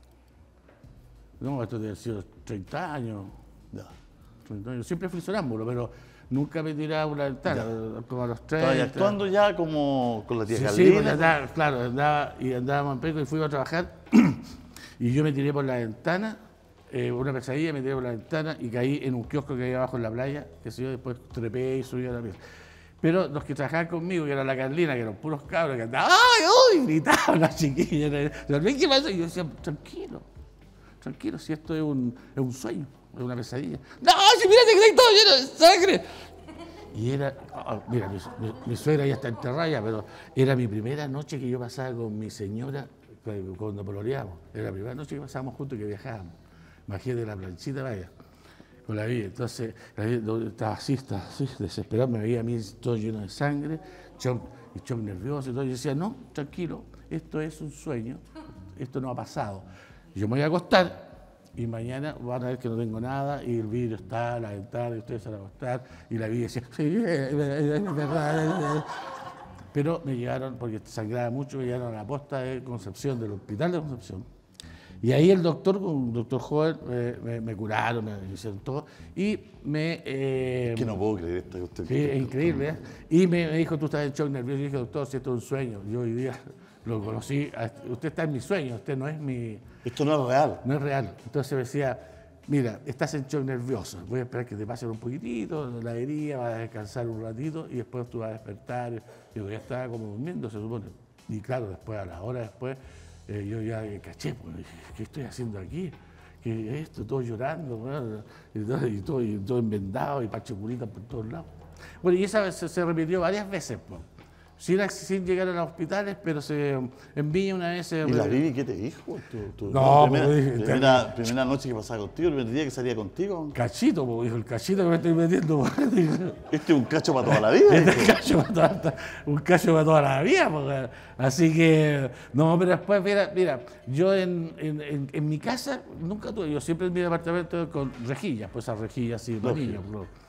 No, esto debe haber sido treinta años. Ya. treinta años. Siempre fui sonámbulo, pero nunca me tiraba por la ventana, como a los treinta. Estaba actuando ya como con la tía Sí, sí, Carlina. porque andaba, claro, andaba, y andábamos en Penco y fuimos a trabajar y yo me tiré por la ventana, eh, una pesadilla, me tiré por la ventana y caí en un kiosco que había abajo en la playa, que sé yo, después trepé y subí a la pieza. Pero los que trabajaban conmigo, que era la Carlina, que eran puros cabros, que andaban, ¡ay, uy! Gritaban las chiquillas. ¿Qué pasa? Y yo decía, tranquilo, tranquilo, si esto es un, es un sueño, es una pesadilla. ¡No, si mira, te crees todo lleno de sangre! Y era, ah, mira, mi, mi- mi suegra ya está enterrada ya, pero era mi primera noche que yo pasaba con mi señora cu- cuando pololeábamos. Era la primera noche que pasábamos juntos y que viajábamos. Bajé de la planchita, vaya, con la vida. Entonces, la vida no, estaba así, estaba así, desesperado, me veía a mí todo lleno de sangre, shock, y shock nervioso y todo. Yo decía, no, tranquilo, esto es un sueño, esto no ha pasado. Yo me voy a acostar y mañana van a ver que no tengo nada y el vidrio está, la ventana, y ustedes se van a acostar. Y la vi y decía, sí, es verdad. Pero me llevaron, porque sangraba mucho, me llevaron a la posta de Concepción, del hospital de Concepción. Y ahí el doctor, un doctor joven, eh, me, me curaron, me hicieron todo. Y me... eh, Que no puedo creer esta cuestión. Sí, es increíble. ¿eh? Y me, me dijo, tú estás en shock nervioso. Y dije, doctor, si esto es un sueño. Yo hoy día lo conocí. Usted está en mi sueño, usted no es mi... Esto no es real. No es real. Entonces me decía, mira, estás en shock nervioso. Voy a esperar que te pasen un poquitito, la herida, vas a descansar un ratito y después tú vas a despertar. Y yo ya estaba como durmiendo, se supone. Y claro, después, a la hora después, eh, yo ya caché, pues, dije, ¿qué estoy haciendo aquí? ¿Qué es esto? Todo llorando, bueno, y, todo, y, todo, y todo envendado y pachecuritas por todos lados. Bueno, y esa se, se repitió varias veces, pues. sin, sin llegar a los hospitales, pero se, en Viña una vez se... ¿Y la Vivi qué te dijo? Tu, tu, No, primera, pues, dije, primera, primera noche que pasaba contigo, el primer día que salía contigo. Cachito, pues, dijo, el cachito que me estoy metiendo. Este es un cacho para toda la vida. Este dijo. cacho para toda, un cacho para toda la vida. Porque, así que, no, pero después, mira, mira yo en, en, en, en mi casa nunca tuve, yo siempre en mi departamento con rejillas, pues esas rejillas así, para niños.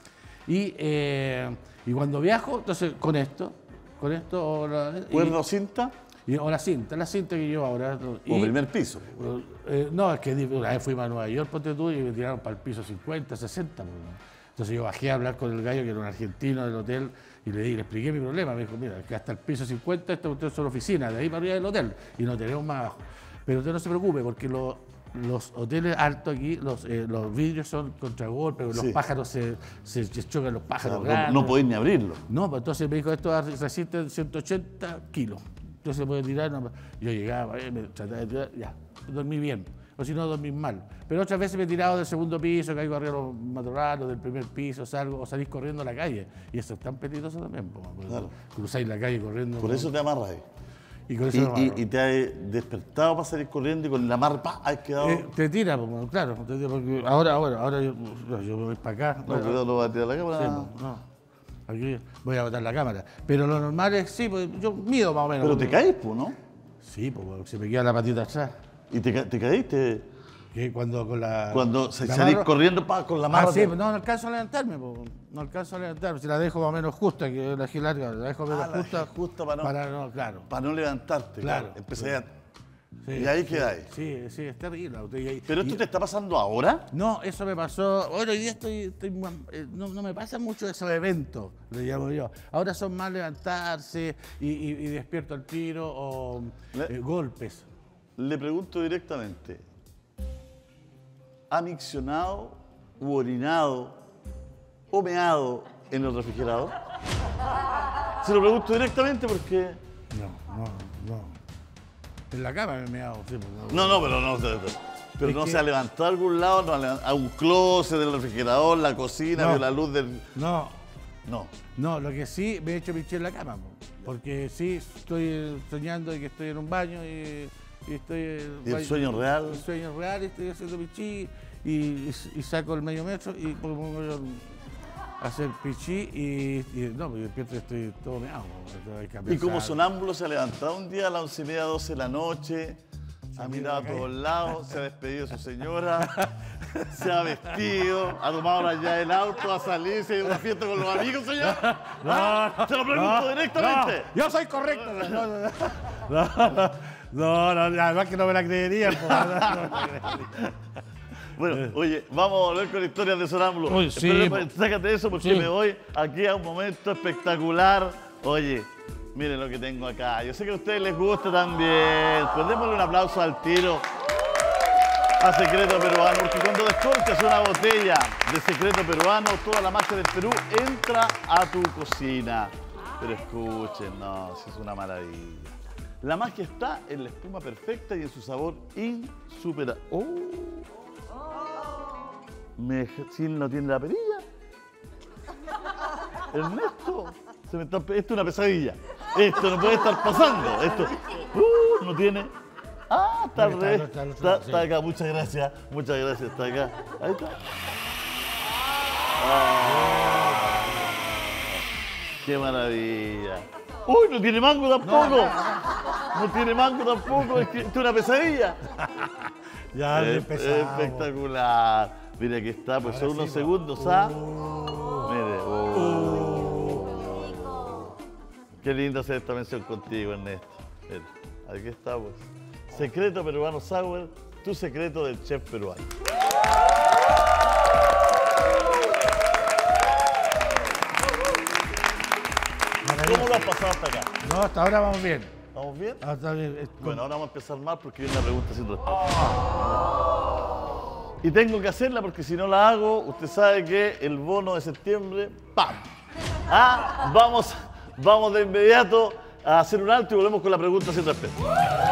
Y, eh, y cuando viajo, entonces con esto, con esto, o la, ¿Cuerda o cinta? Y, o la cinta, la cinta que yo ahora. Y, o primer piso. Eh, no, es que una vez fuimos a Nueva York, ponte tú, y me tiraron para el piso cincuenta, sesenta. Pues, entonces yo bajé a hablar con el gallo, que era un argentino del hotel, y le, di, le expliqué mi problema. Me dijo, mira, que hasta el piso cincuenta, esta cuestión es una oficina, de ahí para arriba del hotel, y no tenemos más abajo. Pero usted no se preocupe, porque lo, los hoteles altos aquí, los, eh, los vidrios son contragolpes, los sí. pájaros se, se, se chocan los pájaros. No, no, no podéis ni abrirlo. No, pues entonces me dijo, esto resiste ciento ochenta kilos. Entonces se puede tirar. No, yo llegaba, me trataba de tirar, ya, dormí bien. O si no, dormí mal. Pero otras veces me he tirado del segundo piso, caigo arriba de los matorrales, del primer piso, salgo, o salís corriendo a la calle. Y eso es tan peligroso también. Claro. Cruzáis la calle corriendo. Por eso te amarras ahí. Y, con eso y, y, y te has despertado para salir corriendo y con la mar, ¡pah! Has quedado. Eh, te tira, pues, claro. Te tira porque ahora, bueno, ahora yo, yo me voy para acá. No, no, cuidado, no va a tirar la cámara. Sí, no, no. Aquí voy a botar la cámara. Pero lo normal es, sí, pues yo mido más o menos. Pero te caes, pues, ¿no? Sí, pues se me queda la patita atrás. ¿Y te, te caíste? ¿Qué? Cuando con la. Cuando se salís corriendo pa, con la mano. Ah, sí, no, no alcanzo a levantarme, po. No alcanzo a levantarme. Si la dejo más o menos justa, que la dejé larga, la dejo menos ah, justa. justa para no, para no, claro. Para no levantarte, claro. claro. Empecé a. Sí, y ahí sí, quedáis. Sí, sí, es terrible. Y, ¿Pero esto y, te está pasando ahora? No, eso me pasó. Bueno, hoy día estoy. estoy no, no me pasa mucho esos eventos, le llamo yo. Ahora son más levantarse y, y, y despierto al tiro o le, eh, golpes. Le pregunto directamente. ¿Ha miccionado u orinado o meado en el refrigerador? Se lo pregunto directamente porque... No, no, no. En la cama me he meado. Sí, no, no, pero no, pero no que... se ha levantado a algún lado, no, a un closet del refrigerador, la cocina, no, la luz del... No. No. No, lo que sí, me he hecho piché en la cama, porque sí estoy soñando de que estoy en un baño y... Y, estoy, ¿Y el sueño real? El sueño real, estoy haciendo pichí y, y, y saco el medio metro y pongo a hacer pichí y, y no, me despierto y estoy todo meado. ¿Y como sonámbulo se ha levantado un día a las once y media, doce de la noche? Se ha mirado a todos lados, se ha despedido de su señora, se ha vestido, ha tomado la llave del auto, ha salido, se ha ido a una fiesta con los amigos, señor. No, ¿Ah? no, se lo pregunto no, directamente. No, yo soy correcto. No, no, no. no. No, no, además que no me la creerían. No, no me la creerían. Bueno, oye, vamos a volver con historias de sonámbulos. Uy, sí, Espero, sácate eso porque sí. me voy aquí a un momento espectacular. Oye, miren lo que tengo acá. Yo sé que a ustedes les gusta también. Pues démosle un aplauso al tiro a Secreto Peruano, porque cuando descorchas una botella de Secreto Peruano, toda la magia del Perú entra a tu cocina. Pero escuchen, no, si es una maravilla. La magia está en la espuma perfecta y en su sabor insuperable. ¡Oh! ¿Me, ¿Sil no tiene la perilla? Ernesto, se me está, esto es una pesadilla. Esto no puede estar pasando. Esto uh, no tiene... Ah, está al revés. Está, está, está acá, muchas gracias. Muchas gracias, está acá. Ahí está. Ah, ¡qué maravilla! ¡Uy, no tiene mango tampoco! No, no tiene mango tampoco, es que esto es una pesadilla. Ya es, espectacular. Mire, aquí está, pues son unos sí, segundos, ¿ah? Uh, Mire, oh. uh. Qué lindo hacer esta mención contigo, Ernesto. Mire, aquí está, pues. Secreto Peruano Sour, tu secreto del chef peruano. ¿Cómo lo has pasado hasta acá? No, hasta ahora vamos bien. ¿Vamos bien? Hasta bien. Bueno, ahora vamos a empezar mal porque viene una pregunta sin respuesta. Oh. Y tengo que hacerla porque si no la hago, usted sabe que el bono de septiembre, ¡pam! Ah, vamos, vamos de inmediato a hacer un alto y volvemos con la pregunta sin respuesta.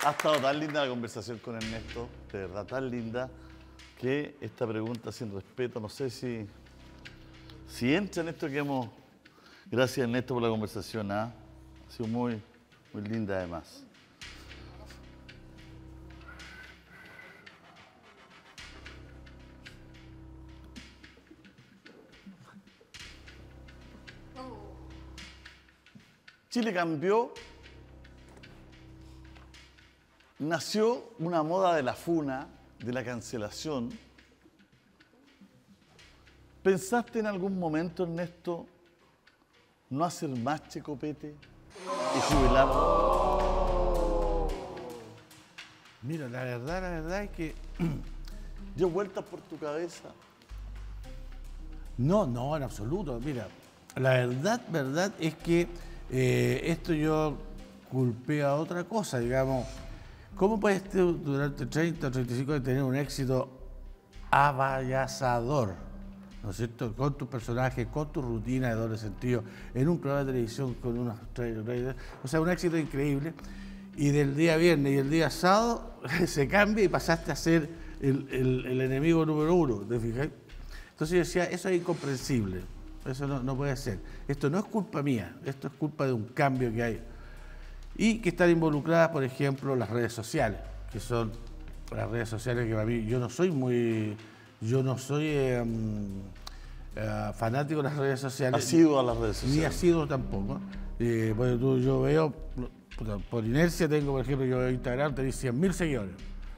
Ha estado tan linda la conversación con Ernesto, de verdad tan linda, que esta pregunta, sin respeto, no sé si, si entra en esto que hemos... Gracias, Ernesto, por la conversación. ¿eh? Ha sido muy, muy linda además. Chile cambió, nació una moda de la funa, de la cancelación. ¿Pensaste en algún momento, Ernesto, no hacer más Checopete y jubilar? Mira, la verdad, la verdad es que... ¿Dio vueltas por tu cabeza? No, no, en absoluto. Mira, la verdad, verdad es que eh, esto yo culpé a otra cosa, digamos. ¿Cómo puedes tú, durante treinta o treinta y cinco años tener un éxito avasallador, ¿no es cierto? Con tus personajes, con tu rutina de doble sentido, en un programa de televisión con unos trailers, o sea, un éxito increíble. Y del día viernes y el día sábado se cambia y pasaste a ser el, el, el enemigo número uno, ¿te fijas? Entonces yo decía, eso es incomprensible, eso no, no puede ser. Esto no es culpa mía, esto es culpa de un cambio que hay. Y que están involucradas, por ejemplo, las redes sociales, que son las redes sociales que para mí, yo no soy muy, yo no soy eh, uh, fanático de las redes sociales. Asiduo a las redes sociales. Ni asiduo tampoco. Eh, bueno, tú, yo veo, por inercia tengo, por ejemplo, yo veo Instagram, tengo cien mil seguidores.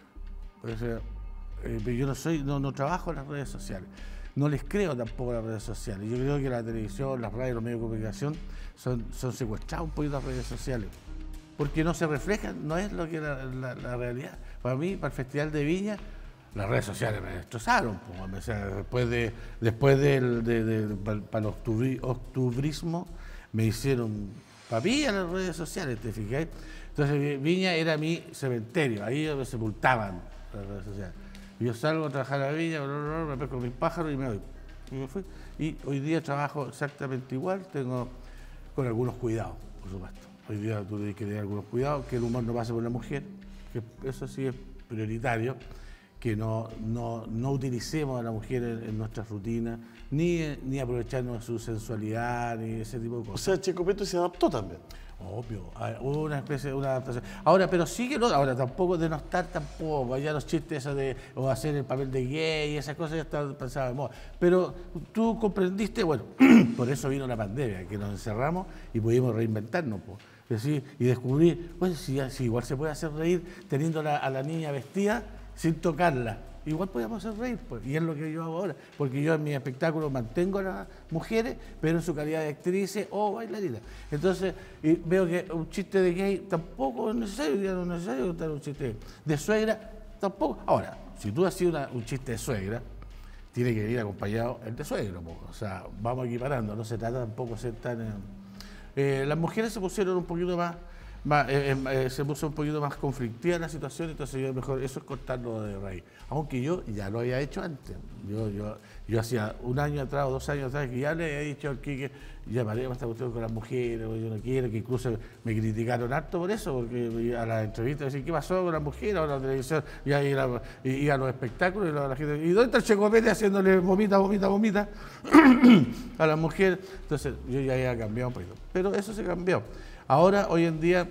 O sea, eh, pero yo no soy, no, no trabajo en las redes sociales. No les creo tampoco a las redes sociales. Yo creo que la televisión, las radios, los medios de comunicación son, son secuestrados un poquito las redes sociales. Porque no se reflejan, no es lo que la, la, la realidad. Para mí, para el Festival de Viña, las redes sociales me destrozaron. Pues, o sea, después de, después del, de, de, de, para, para el octubri, octubrismo, me hicieron papilla las redes sociales, ¿te fijáis? Entonces, Viña era mi cementerio, ahí me sepultaban las redes sociales. Yo salgo a trabajar a Viña, me pesco mis pájaros y me voy. Y me fui. Y hoy día trabajo exactamente igual, tengo con algunos cuidados, por supuesto. Hoy día tú tienes que tener algunos cuidados, que el humor no pase por la mujer, que eso sí es prioritario, que no, no, no utilicemos a la mujer en, en nuestras rutinas, ni, ni aprovecharnos de su sensualidad, ni ese tipo de cosas. O sea, Checopete se adaptó también. Obvio, hubo una especie de una adaptación. Ahora, pero sí que no, ahora tampoco de no estar tampoco, ya los chistes esos de o hacer el papel de gay y esas cosas ya están pensadas de moda. Pero tú comprendiste, bueno, por eso vino la pandemia, que nos encerramos y pudimos reinventarnos, pues. Decir, y descubrir, pues si, si igual se puede hacer reír teniendo la, a la niña vestida sin tocarla. Igual podíamos hacer reír, pues, y es lo que yo hago ahora, porque yo en mi espectáculo mantengo a las mujeres, pero en su calidad de actrices o bailarinas. Entonces, y veo que un chiste de gay tampoco es necesario, ya no es necesario contar un chiste de suegra, tampoco. Ahora, si tú has sido una, un chiste de suegra, tiene que ir acompañado el de suegro, pues. O sea, vamos equiparando, no se trata tampoco de ser tan... Eh, eh, las mujeres se pusieron un poquito más... Va, eh, eh, se puso un poquito más conflictiva la situación, entonces yo mejor, eso es cortarlo de raíz. Aunque yo ya lo había hecho antes. Yo, yo, yo hacía un año atrás o dos años atrás que ya le había dicho al Quique, ya paremos esta cuestión con las mujeres, yo no quiero, que incluso me criticaron harto por eso, porque a las entrevistas decían, ¿qué pasó con las mujeres? Ahora la televisión, ya iba, iba a los espectáculos y la gente, ¿y dónde está el Checopete haciéndole vomita, vomita, vomita a las mujeres? Entonces yo ya había cambiado un poquito. Pero eso se cambió. Ahora, hoy en día,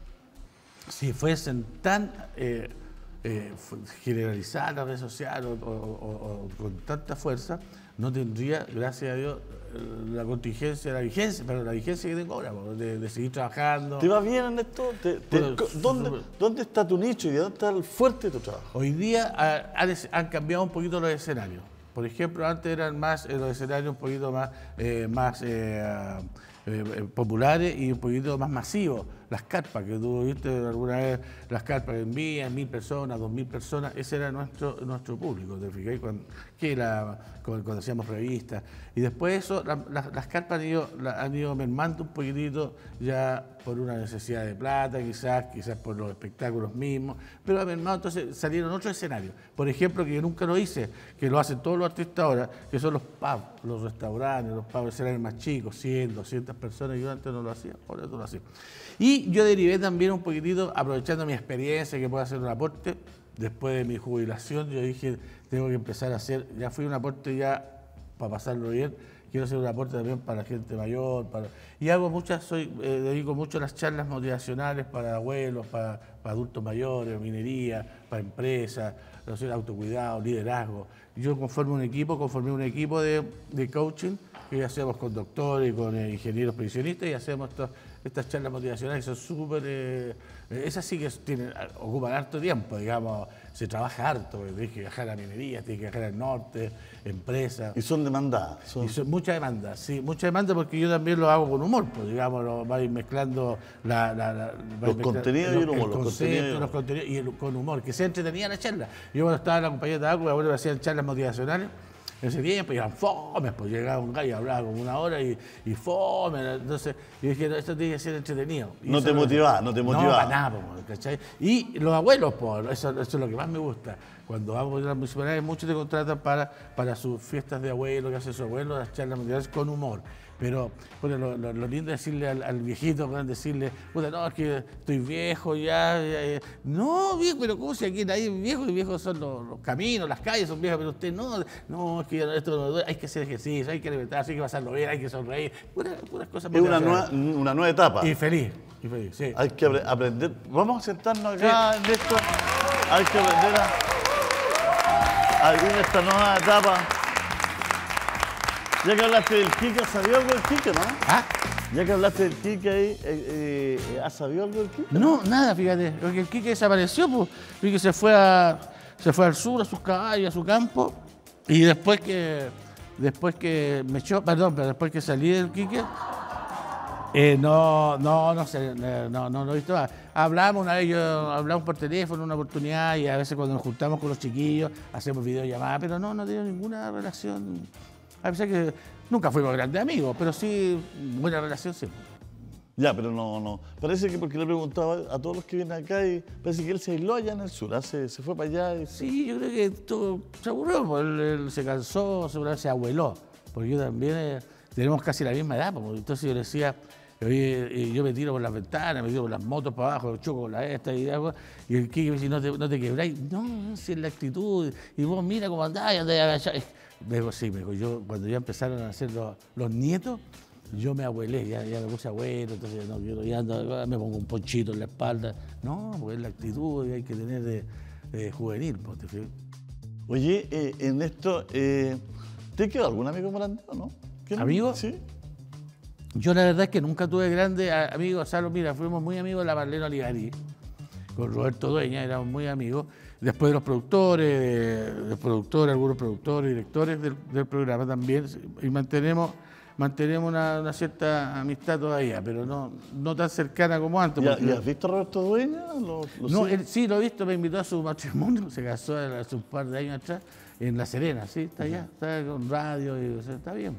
si fuesen tan eh, eh, generalizadas las redes sociales o, o, o, o con tanta fuerza, no tendría, gracias a Dios, la contingencia, la vigencia, pero la vigencia que tengo ahora, de, de seguir trabajando. ¿Te va bien, Ernesto? ¿Te, te, bueno, ¿dónde, ¿Dónde está tu nicho y dónde está el fuerte de tu trabajo? Hoy día ha, han, han cambiado un poquito los escenarios. Por ejemplo, antes eran más eh, los escenarios un poquito más, eh, más eh, eh, populares y un poquito más masivos. Las carpas, que tú viste alguna vez, las carpas en vía, mil personas, dos mil personas, ese era nuestro, nuestro público, ¿te fijas? Cuando, que era, cuando, cuando hacíamos revistas. Y después eso, la, la, las carpas han ido, la, han ido mermando un poquitito ya por una necesidad de plata, quizás, quizás por los espectáculos mismos, pero ha mermado, entonces salieron otros escenarios. Por ejemplo, que yo nunca lo hice, que lo hacen todos los artistas ahora, que son los pubs, los restaurantes, los pubs, escenarios más chicos, cien, doscientas muchas personas, yo antes no lo hacía, ahora no lo hacía. Y yo derivé también un poquitito, aprovechando mi experiencia, que puedo hacer un aporte, después de mi jubilación, yo dije, tengo que empezar a hacer, ya fui un aporte ya para pasarlo bien, quiero hacer un aporte también para la gente mayor, para, y hago muchas, soy, eh, dedico mucho a las charlas motivacionales para abuelos, para, para adultos mayores, minería, para empresas, no sé, autocuidado, liderazgo. Yo conformo un equipo, conformé un equipo de, de coaching que hacemos con doctores, con eh, ingenieros pensionistas y hacemos estos, estas charlas motivacionales que son súper... Eh, esas sí que tienen, ocupan harto tiempo, digamos, se trabaja harto, tienes que viajar a minería, tienes que viajar al norte, empresas. Y son demandadas. Son... Y son mucha demanda, sí, mucha demanda porque yo también lo hago con humor, pues digamos, lo vais mezclando la, la, la, los contenidos y el humor, los conceptos, los contenidos y el, con humor, que sea entretenida la charla. Yo cuando estaba en la compañía de tabaco, mi abuelo me hacían charlas motivacionales. En ese tiempo eran fomes, pues llegaba un gallo, hablaba como una hora y, y fome. Entonces yo dije, no, esto tiene que ser entretenido. Y no te motivaba, no te motivaba. No, para nada, pues, ¿cachai? Y los abuelos, pues, eso, eso es lo que más me gusta. Cuando vamos a las municipalidades, muchos te contratan para, para sus fiestas de abuelo, que hace su abuelo, las charlas motivacionales con humor. Pero bueno, lo, lo, lo lindo es decirle al, al viejito, decirle, puta, no, es que estoy viejo ya, ya, ya. No, viejo, pero ¿cómo si aquí nadie es viejo? Y viejos son los, los caminos, las calles son viejas, pero usted no, no, es que esto no, hay que hacer ejercicio, hay que alimentarse, hay que pasarlo bien, hay que sonreír, puras, puras cosas. Es una nueva, una nueva etapa. Y feliz, y feliz, sí. Hay que aprender, vamos a sentarnos acá sí. en esto, hay que aprender a, a vivir esta nueva etapa. Ya que hablaste del Quique, ¿has sabido algo del Quique, no? ¿Ah? Ya que hablaste del Quique ahí, eh, eh, ¿has sabido algo del Quique? No, nada, fíjate. Porque el Quique desapareció, pues. Quique se fue a, se fue al sur, a sus caballos, a su campo. Y después que, después que me echó, perdón, pero después que salí del Quique, eh, no, no, no sé, no, no, no lo he visto más. Hablamos una vez, yo hablamos por teléfono una oportunidad y a veces cuando nos juntamos con los chiquillos hacemos videollamadas, pero no, no tengo ninguna relación. A pesar que nunca fuimos grandes amigos, pero sí, buena relación siempre. Ya, pero no, no. Parece que porque le preguntaba a todos los que vienen acá y parece que él se aisló allá en el sur, se, se fue para allá. Y... Sí, yo creo que todo se aburrió, pues, él, él se cansó, seguramente se abueló, porque yo también eh, tenemos casi la misma edad, pues, entonces yo le decía, oye, yo me tiro por las ventanas, me tiro por las motos para abajo, choco con la esta y algo, y el Quique me dice, no te, no te quebráis. No, si es la actitud, y vos mira cómo andás, y andás agachado. Me dijo, sí, me dijo, yo cuando ya empezaron a nacer los, los nietos, yo me abuelé, ya, ya me puse abuelo, entonces no, yo ya ando, me pongo un ponchito en la espalda. No, porque es la actitud que hay que tener de, de juvenil. Pues, ¿te fijas? Oye, eh, en esto, eh, ¿te quedó algún amigo morandeo, no? ¿Amigo? Sí. Yo la verdad es que nunca tuve grandes amigos, Salo, mira, fuimos muy amigos de la Marlene Olivari, con Roberto Dueña, éramos muy amigos. Después de los productores, de, de productores, algunos productores, directores del, del programa también, y mantenemos, mantenemos una, una cierta amistad todavía, pero no, no tan cercana como antes. ¿Y, ¿y has visto a Roberto Dueña? ¿Lo, lo no, él, sí, lo he visto, me invitó a su matrimonio, se casó hace un par de años atrás, en La Serena, sí, está allá, está con radio, y, o sea, está bien.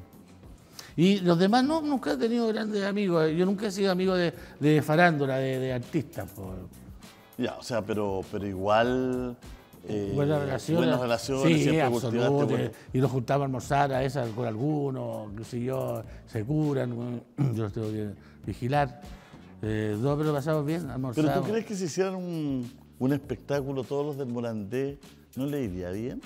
Y los demás no, nunca he tenido grandes amigos, yo nunca he sido amigo de, de farándula, de, de artistas. Por... Ya, o sea, pero, pero igual... Eh, buenas relaciones. Buenas relaciones, sí, siempre absoluto. bueno. Y nos juntamos a almorzar a esas con algunos, qué sé yo, se curan, yo los tengo que vigilar. Eh, no, pero pasamos bien, almorzamos. ¿Pero tú crees que si hicieran un, un espectáculo todos los del Morandé, no le iría bien?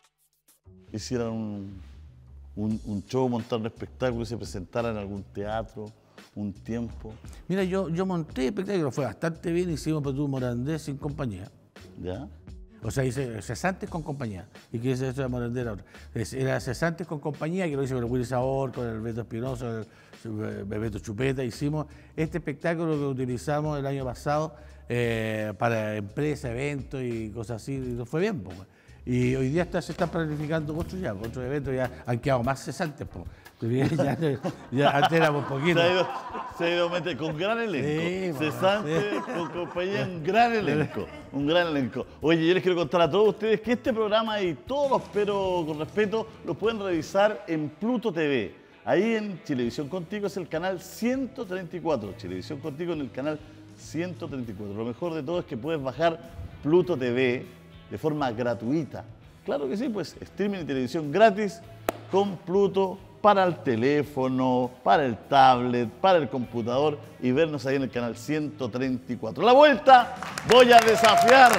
Hicieran un, un, un show, montar un espectáculo y se presentaran en algún teatro, un tiempo. Mira, yo, yo monté espectáculo, fue bastante bien, hicimos Petú Morandé sin compañía. ¿Ya? O sea, hice cesantes con compañía. ¿Y qué es eso de Morandé? Era, era cesantes con compañía, que lo hice con el Willy Sabor, con el Beto Espinosa, el Bebeto Chupeta. Hicimos este espectáculo que utilizamos el año pasado eh, para empresas, eventos y cosas así. Y nos fue bien, pues. Y hoy día está, se están planificando otros ya, otros eventos ya han quedado más cesantes, pues. Ya, ya antes éramos poquitos. Se ha ido, se ha ido mete, con gran elenco. Sí, cesante, sí. Con compañía, un gran elenco. Un gran elenco. Oye, yo les quiero contar a todos ustedes que este programa y todos los, pero con respeto, los pueden revisar en Pluto T V. Ahí en Chilevisión Contigo es el canal ciento treinta y cuatro. Chilevisión Contigo en el canal ciento treinta y cuatro. Lo mejor de todo es que puedes bajar Pluto T V de forma gratuita. Claro que sí, pues streaming y televisión gratis con Pluto para el teléfono, para el tablet, para el computador y vernos ahí en el canal ciento treinta y cuatro. La vuelta, voy a desafiar,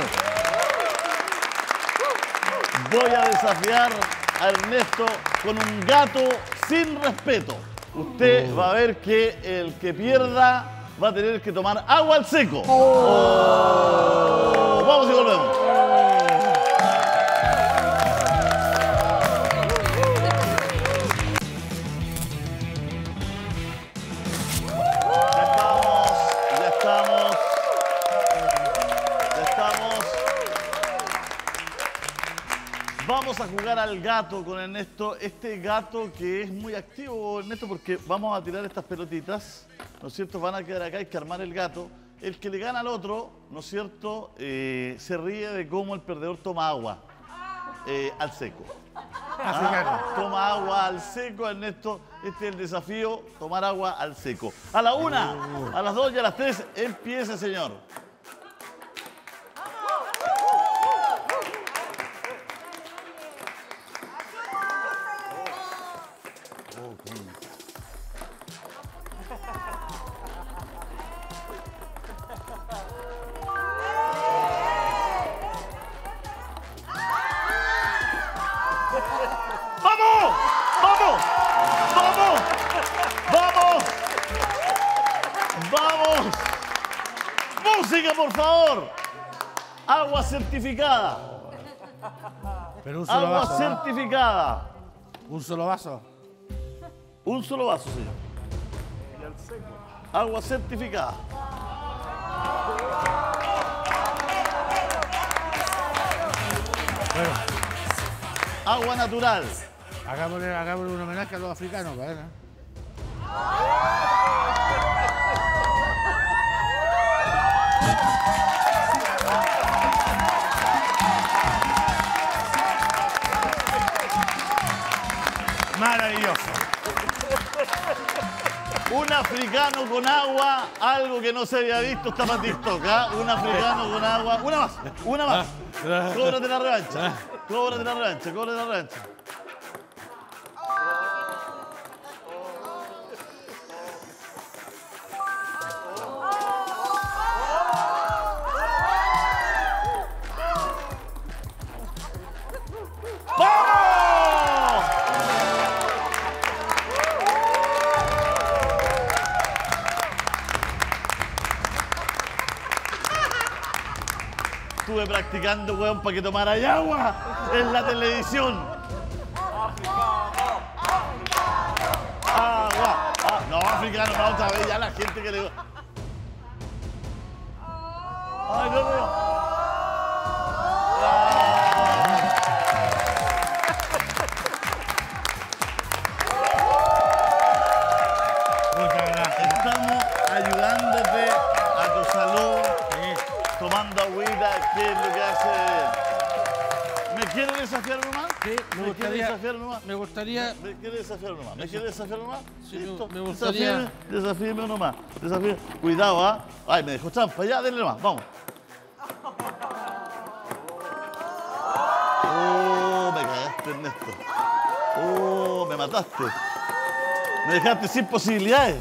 voy a desafiar a Ernesto con un gato sin respeto. Usted va a ver que el que pierda va a tener que tomar agua al seco. Oh. Vamos y volvemos. Vamos a jugar al gato con Ernesto, este gato que es muy activo, Ernesto, porque vamos a tirar estas pelotitas, ¿no es cierto? Van a quedar acá, hay que armar el gato. El que le gana al otro, ¿no es cierto? Eh, se ríe de cómo el perdedor toma agua eh, al seco. ¿Ah? Toma agua al seco, Ernesto. Este es el desafío, tomar agua al seco. A la una, a las dos y a las tres, empieza, señor. ¡Vamos! ¡Vamos! ¡Vamos! ¡Vamos! ¡Vamos! ¡Música, por favor! Agua certificada. Pero un solo Agua vaso, ¿no? certificada. Un solo vaso. Un solo vaso, señor. Agua certificada. Bueno, Agua natural. hagámosle, hagámosle un homenaje a los africanos, ¿vale? Maravilloso. Un africano con agua, algo que no se había visto, está para TikTok, ¿ah? Un africano con agua. Una más, una más. Cóbrate la revancha. Cóbrate la revancha, cóbrate la revancha. ¡Vamos! Estuve practicando, weón, para que tomara agua en la televisión. Agua. Ah, no, africano, no, otra vez ya la gente que le... Ay, no, no. Ah. Muchas gracias. Estamos ayudándote a tu salud, tomando agüita, que es lo que hace... ¿Me quiere desafiar nomás? Sí, me ¿Me quiere gustaría, desafiar nomás? me gustaría, ¿Me quiere desafiar nomás? ¿Me quiere desafiar nomás? Sí, ¿Listo? me gustaría- Desafíeme, desafíeme nomás. Desafíeme. Cuidado, ¿ah? Ay, me dejó trampa. Ya, denle nomás. Vamos. Oh, me cagaste, Ernesto. Oh, me mataste. Me dejaste sin posibilidades.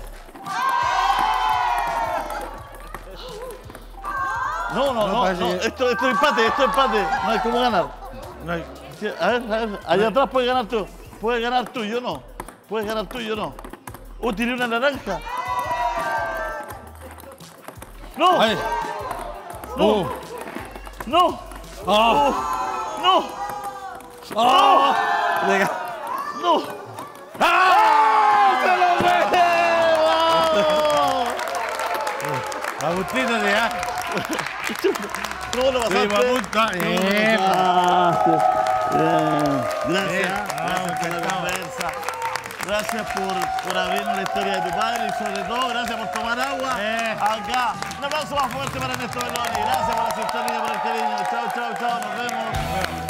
No, no, No, no, parece no. que- Esto, esto es empate, esto es empate. No hay cómo ganar. no hay- Sí, a ver, a ver, allá atrás puedes ganar tú. Puedes ganar tú, yo no. Puedes ganar tú, yo no. Oh, tiré una naranja. ¡No! Ay. ¡No! Uh. ¡No! Ah. ¡Oh! ¡No! ¡Ah! Venga. ¡No! ¡Ah! ¡Se lo ¡Vamos! Agustino de A. ¿Cómo lo pasaste? Sí, Mapunta. ¿Cómo lo Eh, pasaste? Bien. Gracias, Bien. gracias Ah, por la encantado. conversa. Gracias por, por abrirnos la historia de tu padre y sobre todo gracias por tomar agua Eh. acá. Un aplauso más fuerte para Ernesto Belloni. Gracias por la sintonía, por el cariño. Chao, chao, chao. Nos vemos.